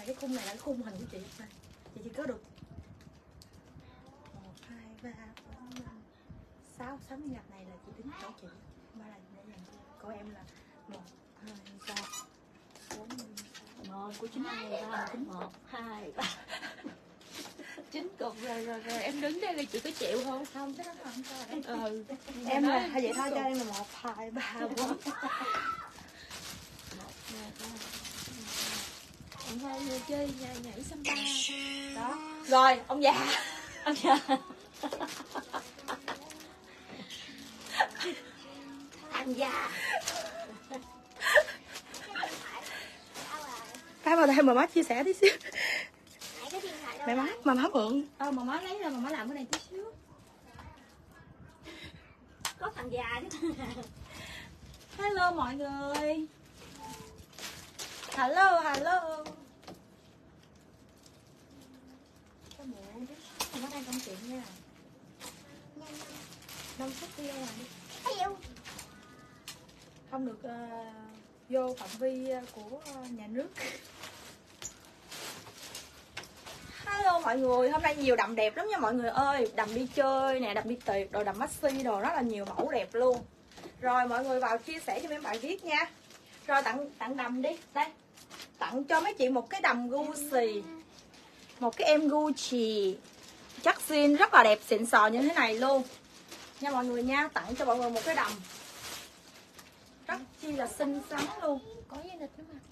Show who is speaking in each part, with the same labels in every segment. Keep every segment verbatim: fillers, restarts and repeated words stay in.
Speaker 1: cái khung này là cái khung hình của chị này. Chị chỉ có được một hai ba bốn năm sáu sáu mươi ngạch này là chị tính cho chị, ba là để dành cho cô em là một hai ba bốn năm
Speaker 2: một của chính hai ba tính một hai ba chín cục rồi rồi rồi em đứng đây là chị có chịu không?
Speaker 1: không, cái đó không cho em.
Speaker 2: Ừ.
Speaker 1: Em là hay vậy thôi cho em là một hai ba bốn
Speaker 2: Em thôi vừa chơi nhảy, nhảy samba
Speaker 1: đó. Rồi ông già
Speaker 2: ông già anh già
Speaker 1: cái vào đây mà má chia sẻ tí xíu. Mẹ má mà má mượn ờ mà má lấy ra mà má làm cái này tí xíu.
Speaker 2: có thằng già chứ.
Speaker 1: Hello mọi người. Hello hello. Có mượn tí xíu, má đang công chuyện nha. Năm phút đi rồi. Không được uh, vô phạm vi của nhà nước. Hello mọi người, hôm nay nhiều đầm đẹp lắm nha mọi người ơi. Đầm đi chơi nè, đầm đi tiệc, rồi đầm maxi đồ rất là nhiều mẫu đẹp luôn. Rồi mọi người vào chia sẻ cho mấy bạn viết nha. Rồi tặng tặng đầm đi. Đây. Tặng cho mấy chị một cái đầm Gucci. Một cái em Gucci chắc jean rất là đẹp xịn sò như thế này luôn. Nha mọi người nha, tặng cho mọi người một cái đầm rất chi là xinh xắn luôn.
Speaker 2: Có dây nịch nữa mà.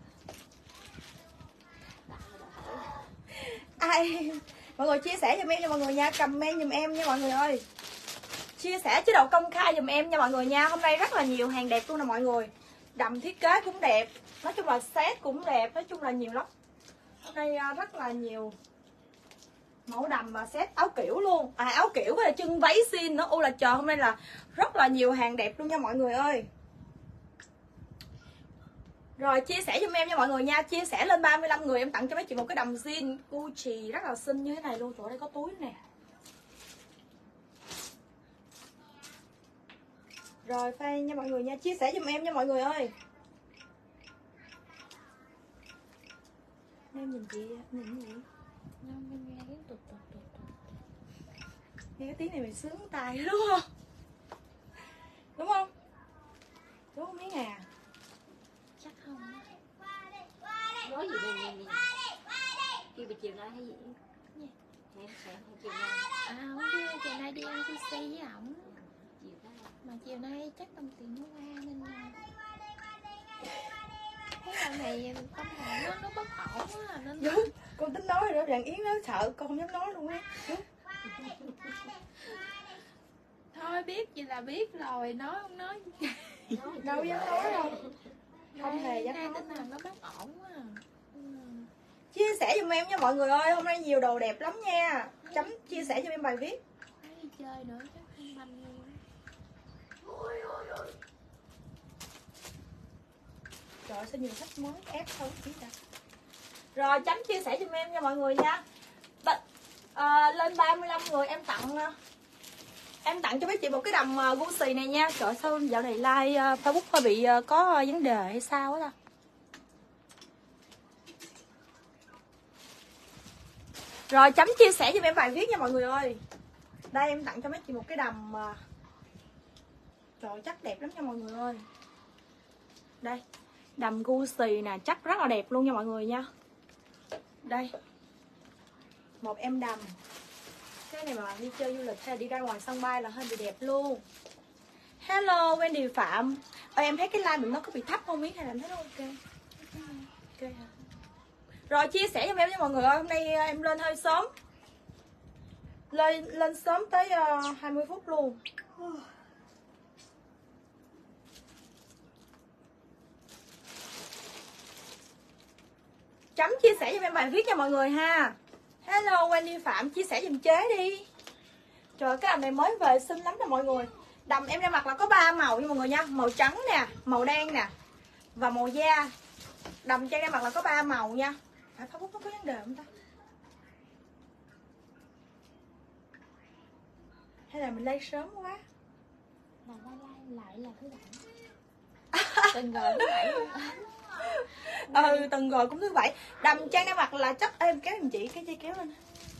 Speaker 1: Ai mọi người chia sẻ giùm em nha mọi người nha, comment giùm em nha mọi người ơi. Chia sẻ chế độ công khai giùm em nha mọi người nha. Hôm nay rất là nhiều hàng đẹp luôn nè mọi người. Đầm thiết kế cũng đẹp, nói chung là set cũng đẹp, nói chung là nhiều lắm. Hôm nay rất là nhiều mẫu đầm mà set áo kiểu luôn. À áo kiểu với là chân váy xin nữa. Ô là trời, hôm nay là rất là nhiều hàng đẹp luôn nha mọi người ơi. Rồi chia sẻ giùm em nha mọi người nha. Chia sẻ lên ba mươi lăm người em tặng cho mấy chị một cái đầm jean Gucci rất là xinh như thế này luôn. Trời, đây có túi nè. Rồi fan nha mọi người nha. Chia sẻ giùm em nha mọi người ơi. Em nhìn chị nhìn gì?
Speaker 2: Nghe tiếng tụt tụt tụt tụt.
Speaker 1: Nghe cái tiếng này mình sướng tai đúng không? Đúng không? Đúng không mấy ngà?
Speaker 2: Chắc không. Nói gì về nè nè. Kêu chiều nay hay gì? Hẹn hẹn chiều nay. À không biết chiều nay đi ăn sushi với ổng. Chiều nay. Mà chiều nay chắc công tiền nó qua nên là thấy lần này tâm hồn nó nó bất ổn quá nên
Speaker 1: Đúng, con tính nói rồi đó, bạn Yến nó sợ con không dám nói luôn á.
Speaker 2: thôi biết gì là biết rồi, nói không nói
Speaker 1: đâu dám nói đâu, không hề dám nói.
Speaker 2: tinh thần nó bất ổn quá. Ừ.
Speaker 1: Chia sẻ giùm em nha mọi người ơi, hôm nay nhiều đồ đẹp lắm nha. Chấm chia sẻ cho em bài viết.
Speaker 2: Đi chơi nữa chắc không banh luôn.
Speaker 1: Trời ơi, sao nhiều khách mới ép không biết ta. Rồi chấm chia sẻ giùm em nha mọi người nha. But, à, lên ba mươi lăm người em tặng em tặng cho mấy chị một cái đầm uh, Gucci này nha. Trời ơi, sao dạo này like uh, Facebook hơi bị uh, có uh, vấn đề hay sao á ta. Rồi chấm chia sẻ giùm em bài viết nha mọi người ơi. Đây em tặng cho mấy chị một cái đầm uh... trời ơi, chắc đẹp lắm nha mọi người ơi. Đây đầm Gucci nè, chắc rất là đẹp luôn nha mọi người nha. Đây một em đầm. Cái này mà đi chơi du lịch hay là đi ra ngoài sân bay là hơi bị đẹp luôn. Hello Wendy Phạm. Ơ, em thấy cái like mình nó có bị thấp không biết hay là em thấy nó ok? Ok hả? Rồi chia sẻ cho em nha mọi người ơi. Hôm nay em lên hơi sớm. Lên lên sớm tới uh, hai mươi phút luôn. Chấm chia sẻ cho em bài viết nha mọi người ha. Hello Wendy Phạm, chia sẻ giùm chế đi. Trời, cái đầm này mới về xinh lắm nè mọi người. Đầm em đang mặc là có ba màu nha mọi người nha. Màu trắng nè, màu đen nè và màu da. Đầm trang đang mặc là có ba màu nha. Phải Facebook nó có vấn đề không ta? Hay là mình like sớm quá?
Speaker 2: Là like like lại là thứ bảy. Tình rồi thứ bảy.
Speaker 1: ừ từng rồi cũng thứ bảy. Đầm Trang đang mặc là chắc em kéo giùm chị cái dây kéo lên.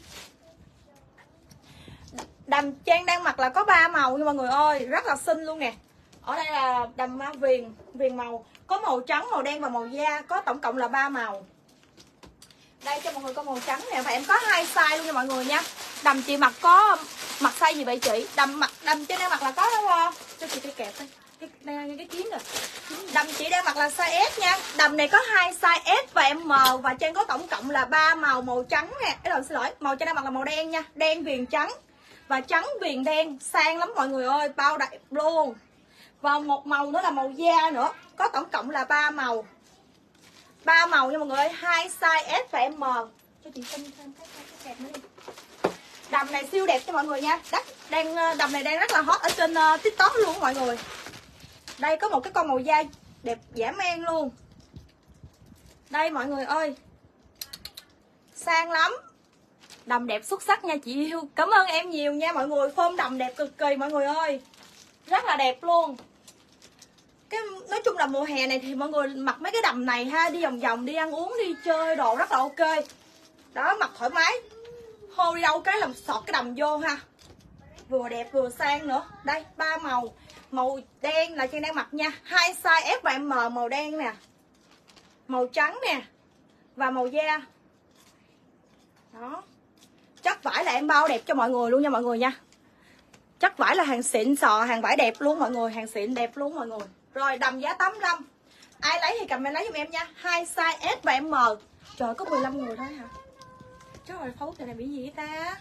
Speaker 1: Đầm Trang đang mặc là có ba màu nha mọi người ơi, rất là xinh luôn nè. Ở đây là đầm viền viền màu, có màu trắng, màu đen và màu da, có tổng cộng là ba màu. Đây cho mọi người có màu trắng nè, và em có hai size luôn nha mọi người nha. Đầm chị mặc có mặc size gì vậy chị? Đầm mặc đầm trên đang mặc là có đúng không? Cho chị cái kẹp đây. Cái cái, cái kiến rồi. Đầm chị đang mặc là size S nha. Đầm này có hai size S và M, và trên có tổng cộng là ba màu, màu trắng nè. Cái đầu xin lỗi, màu trên đang mặc là màu đen nha, đen viền trắng và trắng viền đen, sang lắm mọi người ơi, bao đẹp luôn. Và một màu nữa là màu da nữa, có tổng cộng là ba màu. Ba màu nha mọi người ơi, hai size S và M. Cho chị xin thêm cái cái kẹp nữa đi. Đầm này siêu đẹp cho mọi người nha. Đắt đang đầm này đang rất là hot ở trên uh, TikTok luôn mọi người. Đây có một cái con màu da đẹp dã man luôn. Đây mọi người ơi. Sang lắm. Đầm đẹp xuất sắc nha chị yêu. Cảm ơn em nhiều nha mọi người. Phông đầm đẹp cực kỳ mọi người ơi. Rất là đẹp luôn. Cái nói chung là mùa hè này thì mọi người mặc mấy cái đầm này ha, đi vòng vòng, đi ăn uống, đi chơi đồ rất là ok. Đó, mặc thoải mái. Hô đi đâu cái làm sọt cái đầm vô ha. Vừa đẹp vừa sang nữa. Đây, ba màu. Màu đen là Trang đang mặc nha. Hai size S và M, màu đen nè. Màu trắng nè. Và màu da. Đó. Chất vải là em bao đẹp cho mọi người luôn nha mọi người nha. Chất vải là hàng xịn sò, hàng vải đẹp luôn mọi người, hàng xịn đẹp luôn mọi người. Rồi đầm giá tám mươi lăm. Ai lấy thì comment lấy giùm em nha. Hai size S và M. Trời, có mười lăm người thôi hả? Trời ơi, Facebook này bị gì vậy ta?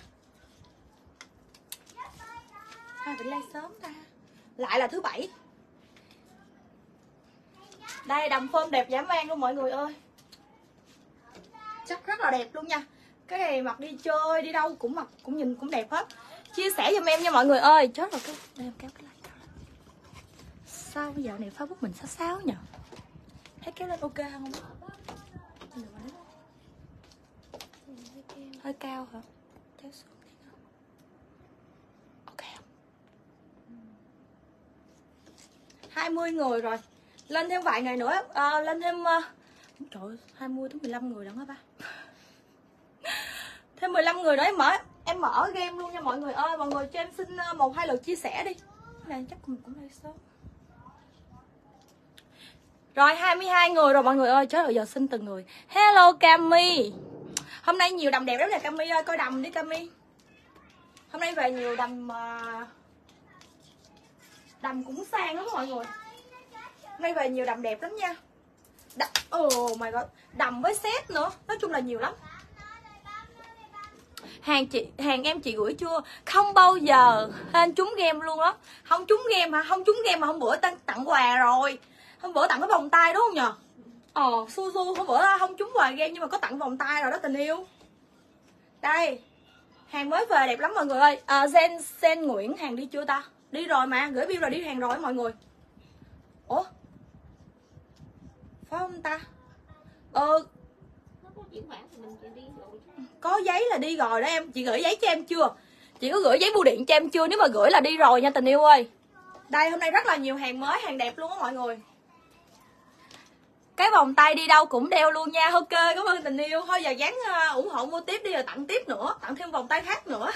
Speaker 1: Ai bị like sớm ta? Lại là thứ bảy. Đây, đầm phơm đẹp dã man luôn mọi người ơi. Chắc rất là đẹp luôn nha. Cái này mặc đi chơi, đi đâu cũng mặc, cũng nhìn cũng đẹp hết. Chia sẻ giùm em nha mọi người ơi. Chết rồi, cái đây em kéo cái like. Sao bây giờ này Facebook mình xáo xáo nhờ? Thấy kéo lên ok không? Hơi cao hả? Kéo xuống đi. Ok không? hai mươi người rồi. Lên thêm vài ngày nữa, à, lên thêm uh... trời ơi, hai mươi tới mười lăm người lận hả ba? Thêm mười lăm người nữa em mở em mở game luôn nha mọi người ơi. Mọi người cho em xin một hai lượt chia sẻ đi. Này chắc mình cũng hơi sớm. Rồi hai mươi hai người rồi mọi người ơi. Trời ơi, giờ xin từng người. Hello Cami. Hôm nay nhiều đầm đẹp lắm nè Cami ơi, coi đầm đi Cami. Hôm nay về nhiều đầm uh... đầm cũng sang lắm mọi người. Hôm nay về nhiều đầm đẹp lắm nha. Đầm... oh my god, đầm với set nữa. Nói chung là nhiều lắm. Hàng chị, hàng em chị gửi chưa? Không bao giờ. Hên trúng game luôn đó. Không trúng game hả? Không trúng game mà hôm bữa tặng, tặng quà rồi. Hôm bữa tặng cái vòng tay đúng không nhờ? Ờ, su su hôm bữa không trúng quà game nhưng mà có tặng vòng tay rồi đó tình yêu. Đây. Hàng mới về đẹp lắm mọi người ơi. À, Gen, Gen Nguyễn hàng đi chưa ta? Đi rồi mà, gửi bill rồi đi hàng rồi mọi người. Ủa? Phải không ta? Ờ có giấy là đi rồi đó em. Chị gửi giấy cho em chưa? Chị có gửi giấy bưu điện cho em chưa? Nếu mà gửi là đi rồi nha tình yêu ơi. Đây hôm nay rất là nhiều hàng mới, hàng đẹp luôn á mọi người. Cái vòng tay đi đâu cũng đeo luôn nha. Ok, cảm ơn tình yêu. Thôi giờ dán uh, ủng hộ mua tiếp đi rồi tặng tiếp nữa. Tặng thêm vòng tay khác nữa.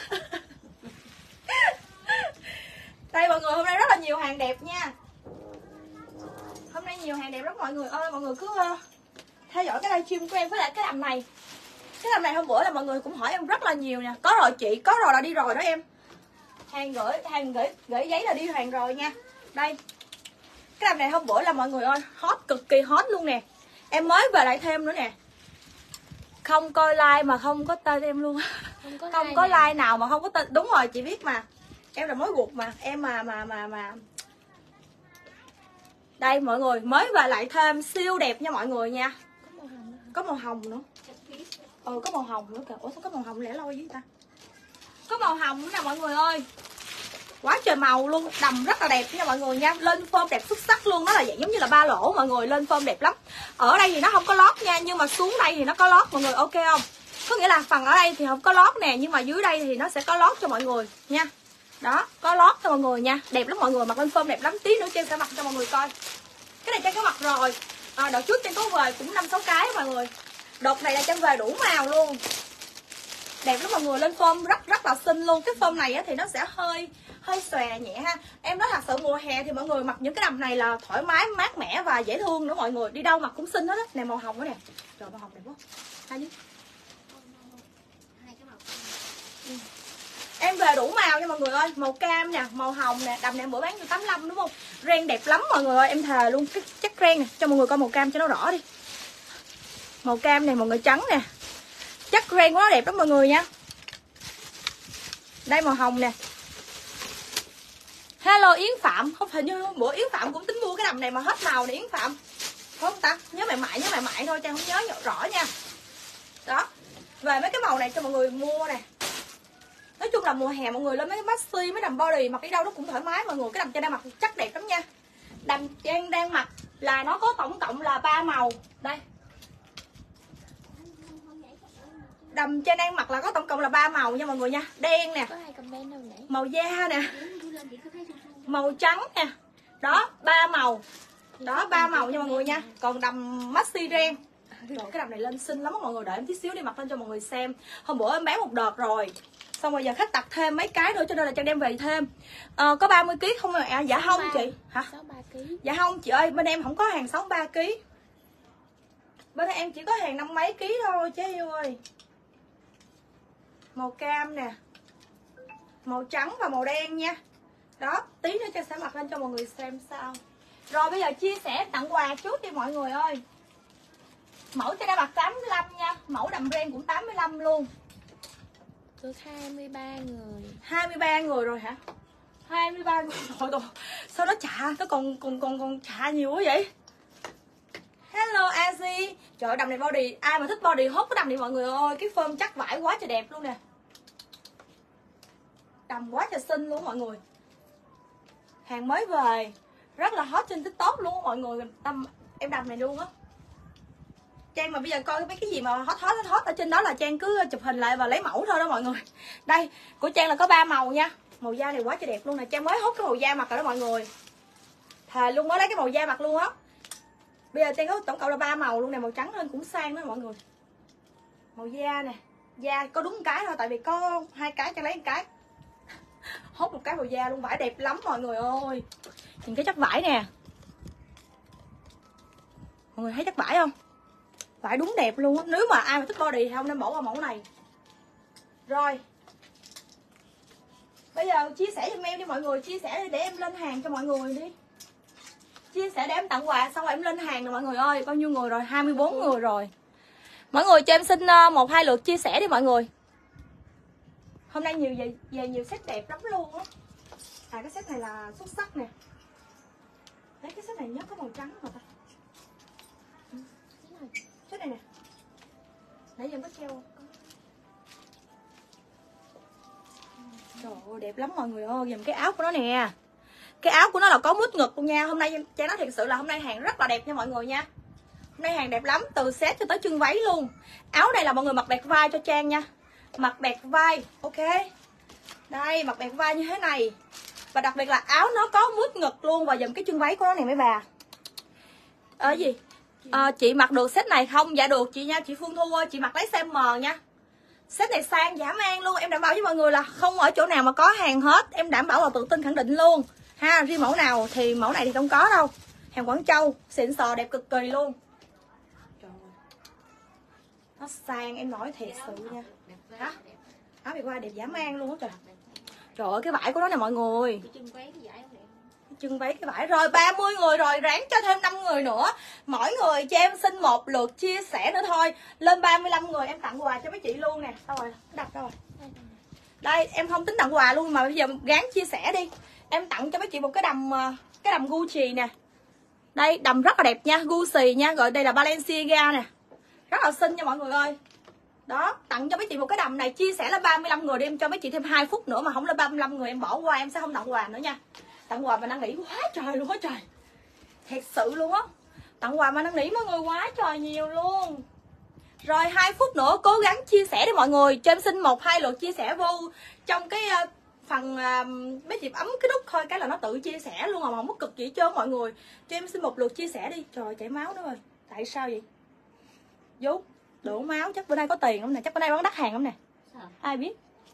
Speaker 1: Đây mọi người, hôm nay rất là nhiều hàng đẹp nha. Hôm nay nhiều hàng đẹp lắm mọi người ơi. Mọi người cứ uh, theo dõi cái livestream của em với lại cái đầm này. Cái đầm này hôm bữa là mọi người cũng hỏi em rất là nhiều nè. Có rồi chị, có rồi là đi rồi đó em. Hàng gửi, hàng gửi, gửi giấy là đi hàng rồi nha. Đây. Cái đầm này hôm bữa là mọi người ơi, hot, cực kỳ hot luôn nè. Em mới về lại thêm nữa nè. Không coi like mà không có tên em luôn. Không có, không like, có like nào mà không có tên. Đúng rồi, chị biết mà. Em là mối ruột mà. Em mà mà mà mà đây mọi người, mới về lại thêm, siêu đẹp nha mọi người nha. Có màu hồng nữa. Ừ, có màu hồng nữa kìa. Ủa sao có màu hồng lẻ loi với ta? Có màu hồng nữa nè mọi người ơi. Quá trời màu luôn. Đầm rất là đẹp nha mọi người nha. Lên phơm đẹp xuất sắc luôn. Nó là dạng giống như là ba lỗ mọi người. Lên phơm đẹp lắm. Ở đây thì nó không có lót nha. Nhưng mà xuống đây thì nó có lót mọi người, ok không? Có nghĩa là phần ở đây thì không có lót nè. Nhưng mà dưới đây thì nó sẽ có lót cho mọi người nha. Đó, có lót cho mọi người nha. Đẹp lắm mọi người. Mặc lên phơm đẹp lắm. Tí nữa Trang sẽ mặc cho mọi người coi. Cái này Trang có mặc rồi. à, đợt trước Trang có về cũng năm sáu cái mọi người. Đợt này là Trang về đủ màu luôn, đẹp lắm mọi người, lên form rất rất là xinh luôn. Cái form này á, thì nó sẽ hơi hơi xòe nhẹ ha. Em nói thật sự mùa hè thì mọi người mặc những cái đầm này là thoải mái, mát mẻ và dễ thương nữa mọi người, đi đâu mặc cũng xinh hết á. Nè màu hồng đó nè, trời màu hồng đẹp quá. Hai chứ. Ừ. Em về đủ màu nha mọi người ơi, màu cam nè, màu hồng nè, đầm này bữa bán cho tám mươi lăm đúng không? Ren đẹp lắm mọi người ơi, em thề luôn. Cái chắc ren nè, cho mọi người coi màu cam cho nó rõ đi. Màu cam này mọi người, trắng nè, chắc ren của nó đẹp lắm mọi người nha. Đây màu hồng nè. Hello Yến Phạm, không phải như bữa Yến Phạm cũng tính mua cái đầm này mà hết màu này Yến Phạm, phải không ta? Nhớ mẹ mại, nhớ mẹ mại thôi, Trang không nhớ rõ nha. Đó, về mấy cái màu này cho mọi người mua nè. Nói chung là mùa hè mọi người lên mấy maxi, mấy đầm body mặc đi đâu nó cũng thoải mái mọi người. Cái đầm Trang đang mặc chắc đẹp lắm nha. Đầm Trang đang mặc là nó có tổng cộng là ba màu. Đây, đầm Trang đang mặc là có tổng cộng là ba màu nha mọi người nha. Đen nè, màu da nè, màu trắng nè. Đó, ba màu. Đó, ba màu nha mọi người nha. Còn đầm maxi ren. Rồi cái đầm này lên xinh lắm mọi người, đợi em tí xíu đi mặc lên cho mọi người xem. Hôm bữa em bán một đợt rồi, xong rồi giờ khách đặt thêm mấy cái nữa cho nên là Trang đem về thêm. À, có ba mươi ký không ạ? À, dạ không chị. Hả? sáu mươi ba ký. Dạ không chị ơi, bên em không có hàng sáu mươi ba ký. Bên em chỉ có hàng năm mấy ký thôi chứ yêu ơi. Màu cam nè, màu trắng và màu đen nha. Đó, tí nữa Trang sẽ mặc lên cho mọi người xem sao. Rồi bây giờ chia sẻ tặng quà chút đi mọi người ơi. Mẫu Trang đã mặc tám mươi lăm nha, mẫu đầm ren cũng tám mươi lăm luôn.
Speaker 2: Được hai mươi ba người.
Speaker 1: hai mươi ba người rồi hả? hai mươi ba người rồi rồi. Sao nó chạ, nó còn còn còn còn chạ nhiều quá vậy? Hello Azi. Trời ơi, đầm này body, ai mà thích body hốt cái đầm này mọi người ơi, cái form chắc vải quá trời đẹp luôn nè. Đầm quá trời xinh luôn mọi người. Hàng mới về, rất là hot trên TikTok luôn mọi người. Tâm em đầm này luôn á. Trang mà bây giờ coi mấy cái gì mà hot hot hot hot ở trên đó là Trang cứ chụp hình lại và lấy mẫu thôi đó mọi người. Đây, của Trang là có ba màu nha. Màu da này quá trời đẹp luôn nè, Trang mới hốt cái màu da mặt rồi đó mọi người. Thề luôn, mới lấy cái màu da mặt luôn á. Bây giờ Trang có tổng cộng là ba màu luôn nè, màu trắng lên cũng sang đó mọi người. Màu da nè, da có đúng cái thôi tại vì có hai cái Trang lấy một cái. Hốt một cái màu da luôn, vải đẹp lắm mọi người ơi. Nhìn cái chất vải nè. Mọi người thấy chất vải không? Vải đúng đẹp luôn á. Nếu mà ai mà thích body thì không nên bỏ qua mẫu này. Rồi, bây giờ chia sẻ cho em đi mọi người. Chia sẻ để em lên hàng cho mọi người đi. Chia sẻ để em tặng quà xong rồi em lên hàng nè mọi người ơi. Bao nhiêu người rồi? hai mươi bốn người rồi. Mọi người cho em xin một hai lượt chia sẻ đi mọi người. Hôm nay nhiều về, về nhiều set đẹp lắm luôn á. À cái set này là xuất sắc nè. Đấy cái set này nhớ có màu trắng mà ta. Set này nè. Nãy giờ có treo không? Trời ơi đẹp lắm mọi người ơi. Dùm cái áo của nó nè. Cái áo của nó là có mút ngực luôn nha. Hôm nay Trang nói thiệt sự là hôm nay hàng rất là đẹp nha mọi người nha. Hôm nay hàng đẹp lắm, từ set cho tới chân váy luôn. Áo này là mọi người mặc bẹt vai cho Trang nha. Mặc bẹt vai, ok. Đây, mặc bẹt vai như thế này. Và đặc biệt là áo nó có mút ngực luôn. Và dùm cái chân váy của nó này mấy bà. Ờ gì? À, chị mặc được set này không? Dạ được chị nha, chị Phương Thu ơi. Chị mặc lấy size M nha. Set này sang dã man luôn. Em đảm bảo với mọi người là không ở chỗ nào mà có hàng hết. Em đảm bảo là tự tin khẳng định luôn ha. Riêng mẫu nào thì mẫu này thì không có đâu. Hàng Quảng Châu, xịn sò đẹp cực kỳ luôn. Trời ơi. Nó sang em nói thiệt sự nha. Hả? Áo bị qua đẹp dã man luôn á trời. Trời ơi cái vải của nó nè mọi người. Chân váy cái vải rồi. Ba mươi người rồi, ráng cho thêm năm người nữa. Mỗi người cho em xin một lượt chia sẻ nữa thôi. Lên ba mươi lăm người em tặng quà cho mấy chị luôn nè. Đâu rồi? Đặt đâu rồi? Đây em không tính tặng quà luôn mà bây giờ gán chia sẻ đi. Em tặng cho mấy chị một cái đầm, cái đầm Gucci nè. Đây đầm rất là đẹp nha, Gucci nha. Rồi đây là Balenciaga nè. Rất là xinh nha mọi người ơi. Đó, tặng cho mấy chị một cái đầm này. Chia sẻ là ba mươi lăm người đi, em cho mấy chị thêm hai phút nữa. Mà không lên ba mươi lăm người em bỏ qua em sẽ không tặng quà nữa nha. Tặng quà mà năn nỉ quá trời luôn á trời. Thật sự luôn á. Tặng quà mà năn nỉ mọi người quá trời nhiều luôn. Rồi hai phút nữa cố gắng chia sẻ đi mọi người. Cho em xin một hai lượt chia sẻ vô trong cái phần à, mấy chị ấm cái nút thôi cái là nó tự chia sẻ luôn mà không có cực gì trơn mọi người. Cho em xin một lượt chia sẻ đi. Trời chảy máu nữa rồi. Tại sao vậy? Vú đổ máu chắc bữa nay có tiền không nè, chắc bữa nay bán đắt hàng không nè.
Speaker 2: Sao?
Speaker 1: Ai biết.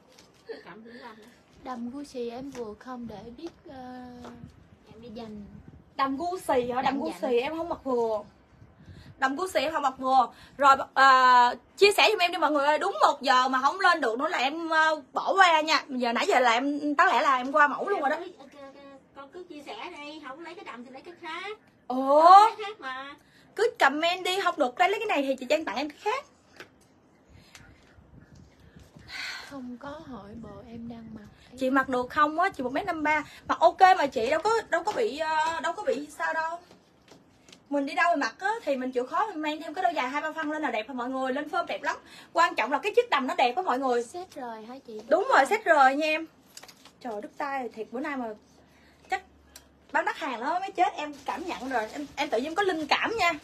Speaker 2: Đầm Gucci em vừa không để biết uh, em đi dành.
Speaker 1: Đầm Gucci hả? Đầm
Speaker 2: Đầm
Speaker 1: Gucci em không mặc vừa. Đầm Gucci em không mặc vừa. Rồi à, chia sẻ cho em đi mọi người ơi. Đúng một giờ mà không lên được nữa là em uh, bỏ qua nha. Giờ nãy giờ là em tán lẽ là em qua mẫu luôn rồi đó.
Speaker 2: Con cứ chia sẻ đi, không lấy cái đầm thì lấy cái khác.
Speaker 1: Ủa
Speaker 2: cái khác mà.
Speaker 1: cứ comment đi, không được lấy cái này thì chị Trang tặng em cái khác.
Speaker 2: Không có hỏi bộ em đang mặc.
Speaker 1: Chị mặc được không á? Chị một mét năm ba mặc ok mà chị, đâu có đâu có bị uh, đâu có bị sao đâu. Mình đi đâu mình mặc á thì mình chịu khó mình mang thêm cái đôi giày hai ba phân lên là đẹp hả mọi người, lên phơm đẹp lắm. Quan trọng là cái chiếc đầm nó đẹp á mọi người.
Speaker 2: Set rồi hả chị?
Speaker 1: Đúng rồi, set rồi nha em. Trời đứt tay thiệt, bữa nay mà chắc bán đắt hàng đó mới chết, em cảm nhận rồi. Em em tự nhiên có linh cảm nha.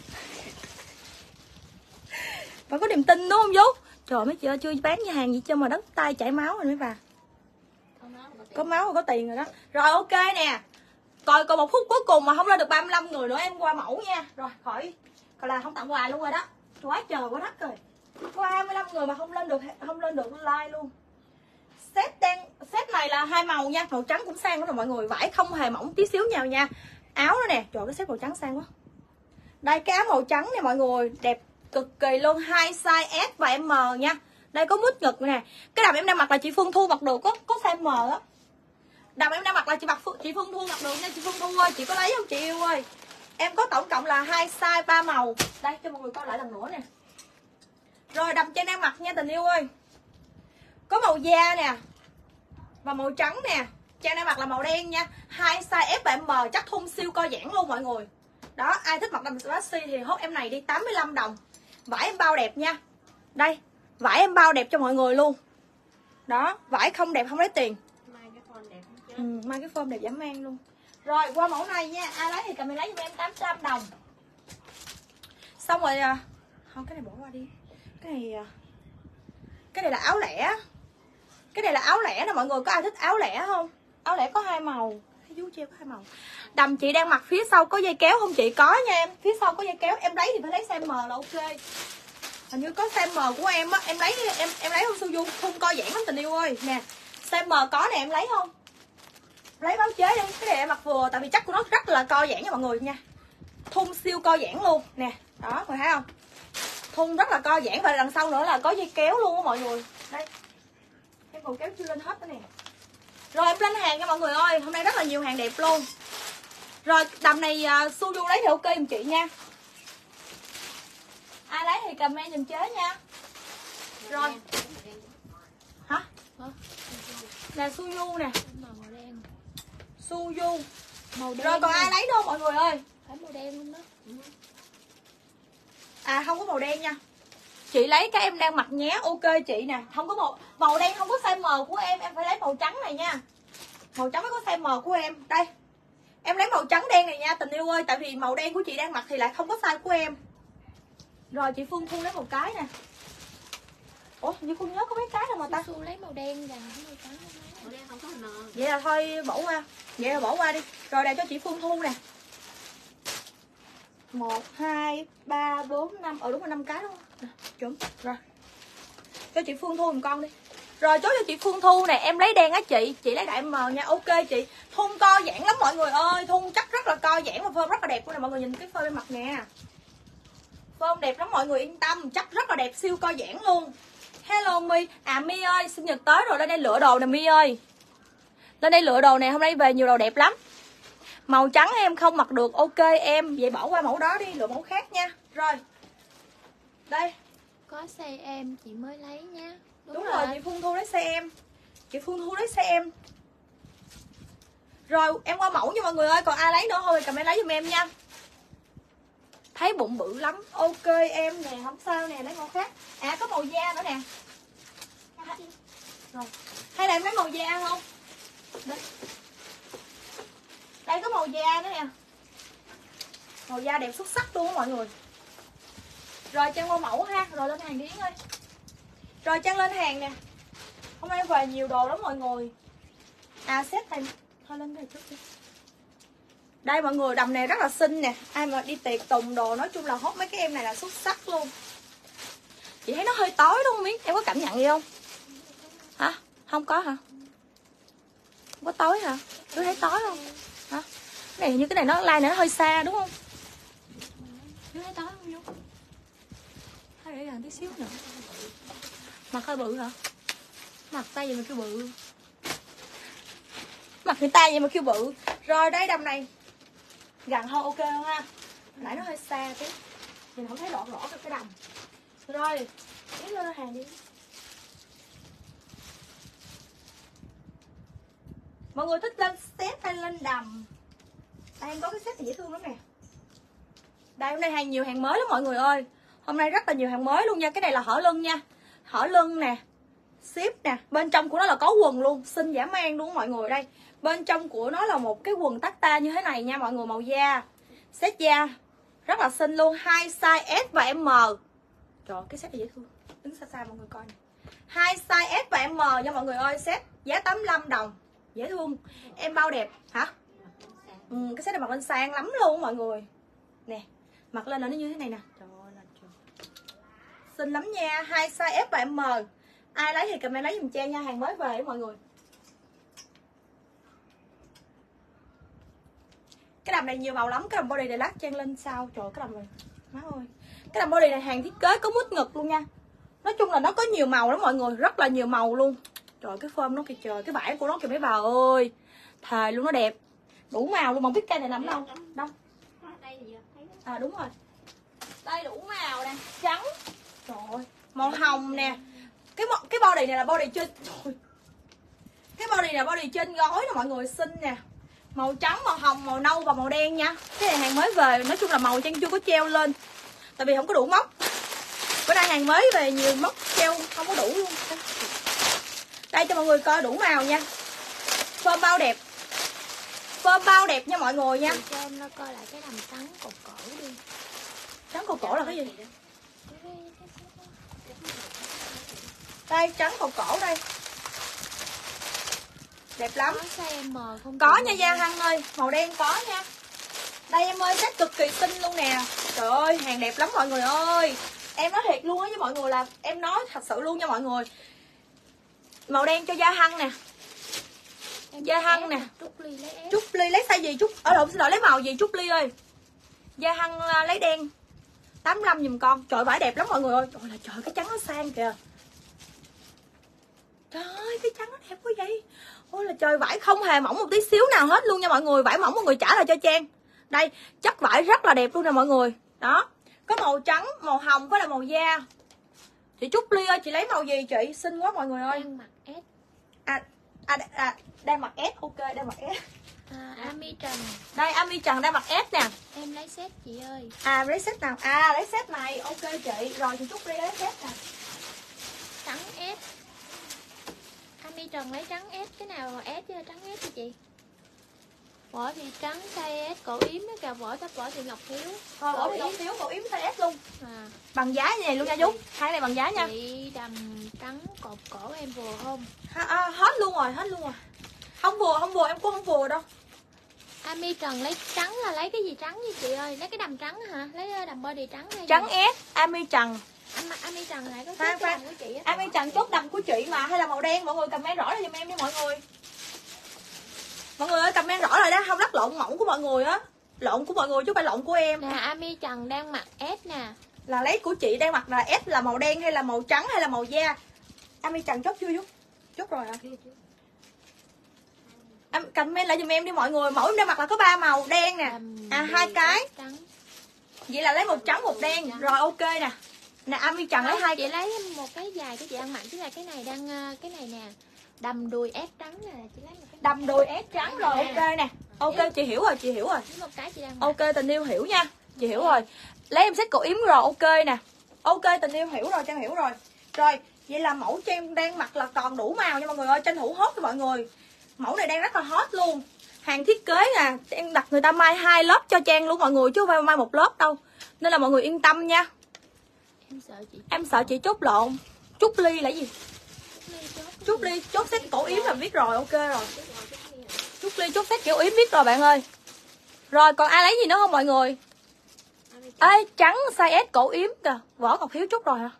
Speaker 1: Phải có niềm tin đúng không Vú? Trời mấy chị ơi, chưa bán nhà hàng gì chứ mà đứt tay chảy máu rồi mấy bà. Có máu rồi có tiền rồi đó. Rồi ok nè. Coi còn một phút cuối cùng mà không lên được ba mươi lăm người nữa em qua mẫu nha. Rồi khỏi còn là không tặng quà luôn rồi đó. Quá trời quá đất rồi. Có hai mươi lăm người mà không lên được không lên được like luôn. Set đen set này là hai màu nha, màu trắng cũng sang rồi mọi người, vải không hề mỏng tí xíu nhau nha. Áo đó nè, trời cái set màu trắng sang quá. Đây cái áo màu trắng nè mọi người, đẹp cực kỳ luôn, hai size S và M nha. Đây có mút ngực nè. Cái đầm em đang mặc là chị Phương Thu mặc được, có có size M á. Đầm em đang mặc là chị mặc chị Phương Thu mặc được nha, chị Phương Thu ơi, chị có lấy không chị yêu ơi? Em có tổng cộng là hai size ba màu. Đây cho mọi người coi lại lần nữa nè. Rồi đầm trên đang mặc nha tình yêu ơi. Có màu da nè và màu trắng nè. Trang đang mặc là màu đen nha. Hai size S và M chắc thun siêu co giãn luôn mọi người. Đó, ai thích mặc đầm Swarovski thì hốt em này đi, tám mươi lăm đồng. Vải em bao đẹp nha. Đây, vải em bao đẹp cho mọi người luôn. Đó, vải không đẹp không lấy tiền.
Speaker 2: Mai cái form đẹp chứ.
Speaker 1: Ừ, mai cái form đẹp dám mang luôn. Rồi qua mẫu này nha, ai lấy thì cầm mình lấy cho em tám trăm đồng. Xong rồi à, không cái này bỏ qua đi. Cái này à, cái này là áo lẻ. Cái này là áo lẻ nè mọi người, có ai thích áo lẻ không? Áo lẻ có hai màu. Thấy vú treo có hai màu. Đầm chị đang mặc phía sau có dây kéo không chị? Có nha em. Phía sau có dây kéo, em lấy thì phải lấy size M là ok. Hình như có size M của em á, em lấy em em lấy không Suzu, thun co giãn lắm tình yêu ơi. Nè, size M có nè, em lấy không? Lấy báo chế đi, cái này em mặc vừa tại vì chắc của nó rất là co giãn nha mọi người nha. Thun siêu co giãn luôn nè. Đó, mọi thấy không? Thun rất là co giãn và đằng sau nữa là có dây kéo luôn á mọi người. Đây. Em còn kéo chưa lên hết nữa nè. Rồi em lên hàng nha mọi người ơi, hôm nay rất là nhiều hàng đẹp luôn. Rồi đầm này uh, Suzu lấy thì ok giùm chị nha. Ai lấy thì comment giùm chế nha. Rồi. Hả? Nè Suzu nè.
Speaker 2: Màu đen.
Speaker 1: Suzu.
Speaker 2: Màu đen.
Speaker 1: Rồi còn ai lấy đâu mọi người ơi?
Speaker 2: Phải màu đen luôn đó.
Speaker 1: À không có màu đen nha. Chị lấy cái em đang mặc nhé, ok chị nè. Không có màu màu đen, không có size M của em, em phải lấy màu trắng này nha. Màu trắng mới có size M của em. Đây. Em lấy màu trắng đen này nha tình yêu ơi, tại vì màu đen của chị đang mặc thì lại không có size của em. Rồi chị Phương Thu lấy một cái nè. Ủa, như không nhớ có mấy cái đâu mà ta.
Speaker 2: Su lấy màu đen và màu trắng. Màu đen không có hình nợ.
Speaker 1: Vậy là thôi bỏ qua. Vậy là bỏ qua đi. Rồi đây cho chị Phương Thu nè. một, hai, ba, bốn, năm. Ờ đúng rồi năm cái đúng không? Chuẩn. Rồi. Cho chị Phương Thu một con đi. Rồi chốt cho chị Phương Thu nè, em lấy đen á chị, chị lấy đại M nha, ok chị. Thun co giãn lắm mọi người ơi, thun chắc rất là co giãn và phơm rất là đẹp luôn nè mọi người, nhìn cái phơm em mặc nè. Phơm đẹp lắm mọi người yên tâm, chắc rất là đẹp, siêu co giãn luôn. Hello My, à My ơi, sinh nhật tới rồi, lên đây lựa đồ nè My ơi. Lên đây lựa đồ nè, hôm nay về nhiều đồ đẹp lắm. Màu trắng em không mặc được, ok em, vậy bỏ qua mẫu đó đi, lựa mẫu khác nha. Rồi. Đây.
Speaker 2: Có size em chị mới lấy nha.
Speaker 1: Đúng, Đúng rồi, chị Phương Thu lấy xe em. Chị Phương Thu lấy xe em. Rồi em qua mẫu nha mọi người ơi. Còn ai lấy nữa thôi cầm em lấy giùm em nha. Thấy bụng bự lắm. Ok em nè, không sao nè, lấy màu khác. À có màu da nữa nè. Rồi. Hay là em lấy màu da không? Đây, Đây có màu da nữa nè. Màu da đẹp xuất sắc luôn á mọi người. Rồi Trang qua mẫu ha. Rồi lên hàng đi Yến ơi. Rồi Trang lên hàng nè. Hôm nay về nhiều đồ lắm mọi người. À set này thôi lên đây chút đi. Đây mọi người, đầm này rất là xinh nè. Ai mà đi tiệc tùng đồ, nói chung là hốt mấy cái em này là xuất sắc luôn. Chị thấy nó hơi tối đúng không Miếng? Em có cảm nhận gì không? Hả? Không có hả? Không có tối hả? Chú thấy tối không? Hả? Cái này như cái này nó like này nó hơi xa đúng không? Chú thấy tối không Chú? Hay để gần tí xíu nữa. Mặt hơi bự hả? Mặt tay gì mà kêu bự? Mặt người ta vậy mà kêu bự. Rồi đây đầm này gần hơn ok không ha? Nãy nó hơi xa tí, mình không thấy rõ rõ cái đầm. Rồi tiếp lên hàng đi. Mọi người thích lên set hay lên đầm? Đây em có cái set này dễ thương lắm nè. Đây hôm nay hàng nhiều hàng mới lắm mọi người ơi. Hôm nay rất là nhiều hàng mới luôn nha. Cái này là hở lưng nha. Hở lưng nè, ship nè. Bên trong của nó là có quần luôn, xinh dã man luôn mọi người. Đây bên trong của nó là một cái quần tacta như thế này nha mọi người, màu da, set da rất là xinh luôn. Hai size S và M. Trời ơi, cái set này dễ thương. Đứng xa xa mọi người coi nè. Hai size S và M nha mọi người ơi. Set giá tám mươi lăm đồng. Dễ thương. Em bao đẹp hả? Ừ, cái set này mặc lên sang lắm luôn mọi người. Nè, mặc lên là nó như thế này nè. Trời ơi là trời. Xinh lắm nha. Hai size S và M. Ai lấy thì comment lấy giùm Trang nha, hàng mới về mọi người. Cái đầm này nhiều màu lắm. Cái đầm body này lát Trang lên sau. Trời ơi, cái đầm này má ơi. Cái đầm body này hàng thiết kế có mút ngực luôn nha. Nói chung là nó có nhiều màu lắm mọi người, rất là nhiều màu luôn. Trời cái form nó kìa trời, cái vải của nó kìa mấy bà ơi. Thề luôn, nó đẹp. Đủ màu luôn, mà không biết cây này nằm đâu. Đâu? À đúng rồi. Đây đủ màu nè, trắng. Trời ơi, màu hồng nè. Cái cái body này là body trên. Trời. Cái body này là body trên gói nè mọi người, xinh nè. Màu trắng, màu hồng, màu nâu và màu đen nha. Cái này hàng mới về, nói chung là màu Trang chưa có treo lên. Tại vì không có đủ móc. Bữa nay hàng mới về nhiều móc treo không có đủ luôn. Đây cho mọi người coi đủ màu nha. Form bao đẹp. Form bao đẹp nha mọi người nha.
Speaker 2: Cho em nó coi lại cái đầm trắng cột cổ đi.
Speaker 1: Trắng cột cổ là cái gì? Đây trắng cột cổ đây. Đẹp lắm.
Speaker 2: Có size M không?
Speaker 1: Có nha Gia Hằng ơi, màu đen có nha. Đây em ơi, set cực kỳ xinh luôn nè. Trời ơi, hàng đẹp lắm mọi người ơi. Em nói thiệt luôn á với mọi người là em nói thật sự luôn nha mọi người. Màu đen cho Gia Hằng nè. Gia Hằng nè.
Speaker 2: Trúc Ly lấy S.
Speaker 1: Trúc Ly lấy size gì? Trúc ở đâu xin lỗi, lấy màu gì Trúc Ly ơi? Gia Hằng lấy đen. tám mươi lăm giùm con. Trời vải đẹp lắm mọi người ơi. Trời là trời cái trắng nó sang kìa. Trời ơi cái trắng nó đẹp quá vậy. Ôi là trời, vải không hề mỏng một tí xíu nào hết luôn nha mọi người. Vải mỏng mọi người trả lại cho Trang. Đây, chất vải rất là đẹp luôn nè mọi người. Đó, có màu trắng, màu hồng với là màu da. Chị Trúc Ly ơi, chị lấy màu gì chị? Xinh quá mọi người ơi.
Speaker 2: Đang mặc S.
Speaker 1: À, à, à đang mặc S, ok, đang mặc S.
Speaker 2: À, Ami Trần.
Speaker 1: Đây, Ami Trần đang mặc S nè.
Speaker 2: Em lấy set chị ơi.
Speaker 1: À, lấy set nào? À, lấy set này, ok chị. Rồi chị Trúc Ly lấy set nè.
Speaker 2: Trắng S. Ami Trần lấy trắng S. Cái nào S chứ trắng S cho chị? Vỏ thì trắng size S, cổ yếm với cả vỏ thấp vỏ thì ngọc thiếu.
Speaker 1: Ờ, cổ yếm thiếu, cổ yếm size S luôn.
Speaker 2: À.
Speaker 1: Bằng giá như này luôn nha Dũng. Hai này bằng giá nha.
Speaker 2: Chị đầm trắng cột cổ em vừa không?
Speaker 1: À, à, hết luôn rồi, hết luôn rồi. Không vừa, không vừa, em cũng không vừa đâu.
Speaker 2: Ami Trần lấy trắng là lấy cái gì trắng vậy chị ơi? Lấy cái đầm trắng hả? Lấy đầm body trắng hay
Speaker 1: Trắng
Speaker 2: gì?
Speaker 1: S, Ami Trần.
Speaker 2: Ami Trần lại có
Speaker 1: Phan,
Speaker 2: cái đầm của chị á.
Speaker 1: Ami Trần chốt đầm của chị mà, hay là màu đen? Mọi người comment rõ lại giùm em đi mọi người. Mọi người ơi comment rõ lại đó, không lắc lộn mẫu của mọi người á. Lộn của mọi người chứ không phải lộn của em.
Speaker 2: Nè Ami Trần đang mặc S nè.
Speaker 1: Là lấy của chị đang mặc là S là màu đen hay là màu trắng hay là màu da? Ami Trần chốt chưa Dũng? Chốt rồi hả? Em comment lại giùm em đi mọi người. Mẫu em đang mặc là có ba màu đen nè. À hai cái.
Speaker 2: Trắng.
Speaker 1: Vậy là lấy một trắng một đen. Rồi ok nè. Nè Ami Trần lấy hai.
Speaker 2: Chị lấy một cái dài cái chị ăn mặc, chứ là cái này đang cái này nè. Đầm đùi S trắng nè, chị lấy một cái
Speaker 1: đầm đùi S trắng rồi ok nè. Ok chị hiểu rồi, chị hiểu rồi.
Speaker 2: một cái chị đang mặc.
Speaker 1: Ok tình yêu hiểu nha. Chị hiểu rồi. Lấy em set cổ yếm rồi ok nè. Ok tình yêu hiểu rồi, Trang hiểu rồi. Rồi, vậy là mẫu Trang đang mặc là còn đủ màu nha mọi người ơi, tranh thủ hot cho mọi người. Mẫu này đang rất là hot luôn. Hàng thiết kế nè, Trang đặt người ta may hai lớp cho Trang luôn mọi người chứ không phải may một lớp đâu. Nên là mọi người yên tâm nha.
Speaker 2: Em sợ chị.
Speaker 1: Em sợ chị chốt lộn. Trúc Ly là gì? Trúc Ly chốt set cổ yếm là biết rồi, ok rồi. Trúc Ly chốt set kiểu yếm biết rồi bạn ơi. Rồi còn ai lấy gì nữa không mọi người? Ê trắng size S cổ yếm kìa. Võ Ngọc Hiếu chốt rồi hả?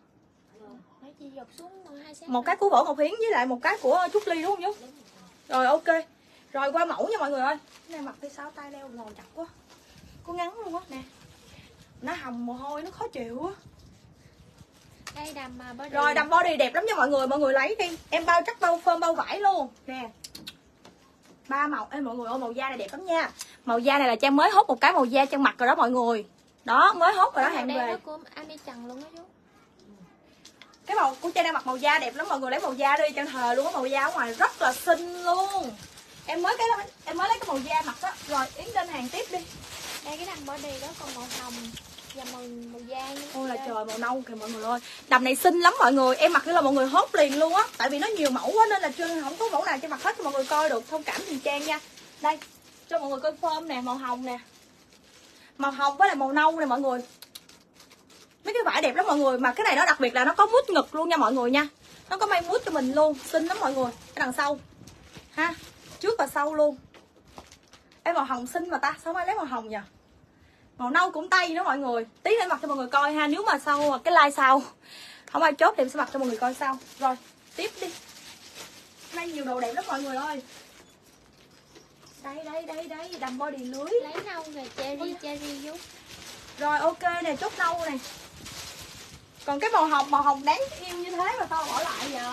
Speaker 1: Một cái của Võ Ngọc Hiến với lại một cái của Trúc Ly đúng không nhú? Rồi ok. Rồi qua mẫu nha mọi người ơi. Cái này mặc đi sao tay leo ngồi chặt quá. Có ngắn luôn á nè. Nó hầm mồ hôi nó khó chịu á.
Speaker 2: Đây đầm body.
Speaker 1: Rồi đầm body đẹp lắm nha mọi người, mọi người lấy đi. Em bao chắc bao phơm bao vải luôn. Nè. Ba màu. Ê mọi người ơi màu da này đẹp lắm nha. Màu da này là Trang mới hốt một cái màu da Trang mặc rồi đó mọi người. Đó, mới hốt rồi đó hàng về.
Speaker 2: Của Ami Trần luôn đó chú.
Speaker 1: Cái màu của Trang đang mặc màu da đẹp lắm mọi người, lấy màu da đi Trang thờ luôn á, màu da ở ngoài rất là xinh luôn. Em mới cái đó, em mới lấy cái màu da mặc đó. Rồi Yến lên hàng tiếp đi.
Speaker 2: Đây cái đầm body đó còn màu hồng và màu màu da nha.
Speaker 1: Ôi là trời màu nâu kìa mọi người ơi. Đầm này xinh lắm mọi người, em mặc như là mọi người hốt liền luôn á, tại vì nó nhiều mẫu quá nên là chưa không có mẫu nào cho mặc hết cho mọi người coi được, thông cảm thì Trang nha. Đây, cho mọi người coi form nè, màu hồng nè. Màu hồng với lại màu nâu nè mọi người. Mấy cái vải đẹp lắm mọi người, mà cái này nó đặc biệt là nó có mút ngực luôn nha mọi người nha. Nó có may mút cho mình luôn, xinh lắm mọi người. Cái đằng sau ha, trước và sau luôn. Em màu hồng xinh mà ta, sao ai lấy màu hồng nhỉ? Màu nâu cũng tay nữa mọi người. Tí nữa mặc cho mọi người coi ha, nếu mà sau cái like sau không ai chốt thì em sẽ mặc cho mọi người coi sau. Rồi, tiếp đi. Đây nhiều đồ đẹp lắm mọi người ơi. Đây đây đây đây, đầm body lưới.
Speaker 2: Lấy nâu về cherry cherry vô.
Speaker 1: Rồi ok nè, chốt nâu này. Còn cái màu hồng, màu hồng đáng yêu như thế mà sao bỏ lại vậy?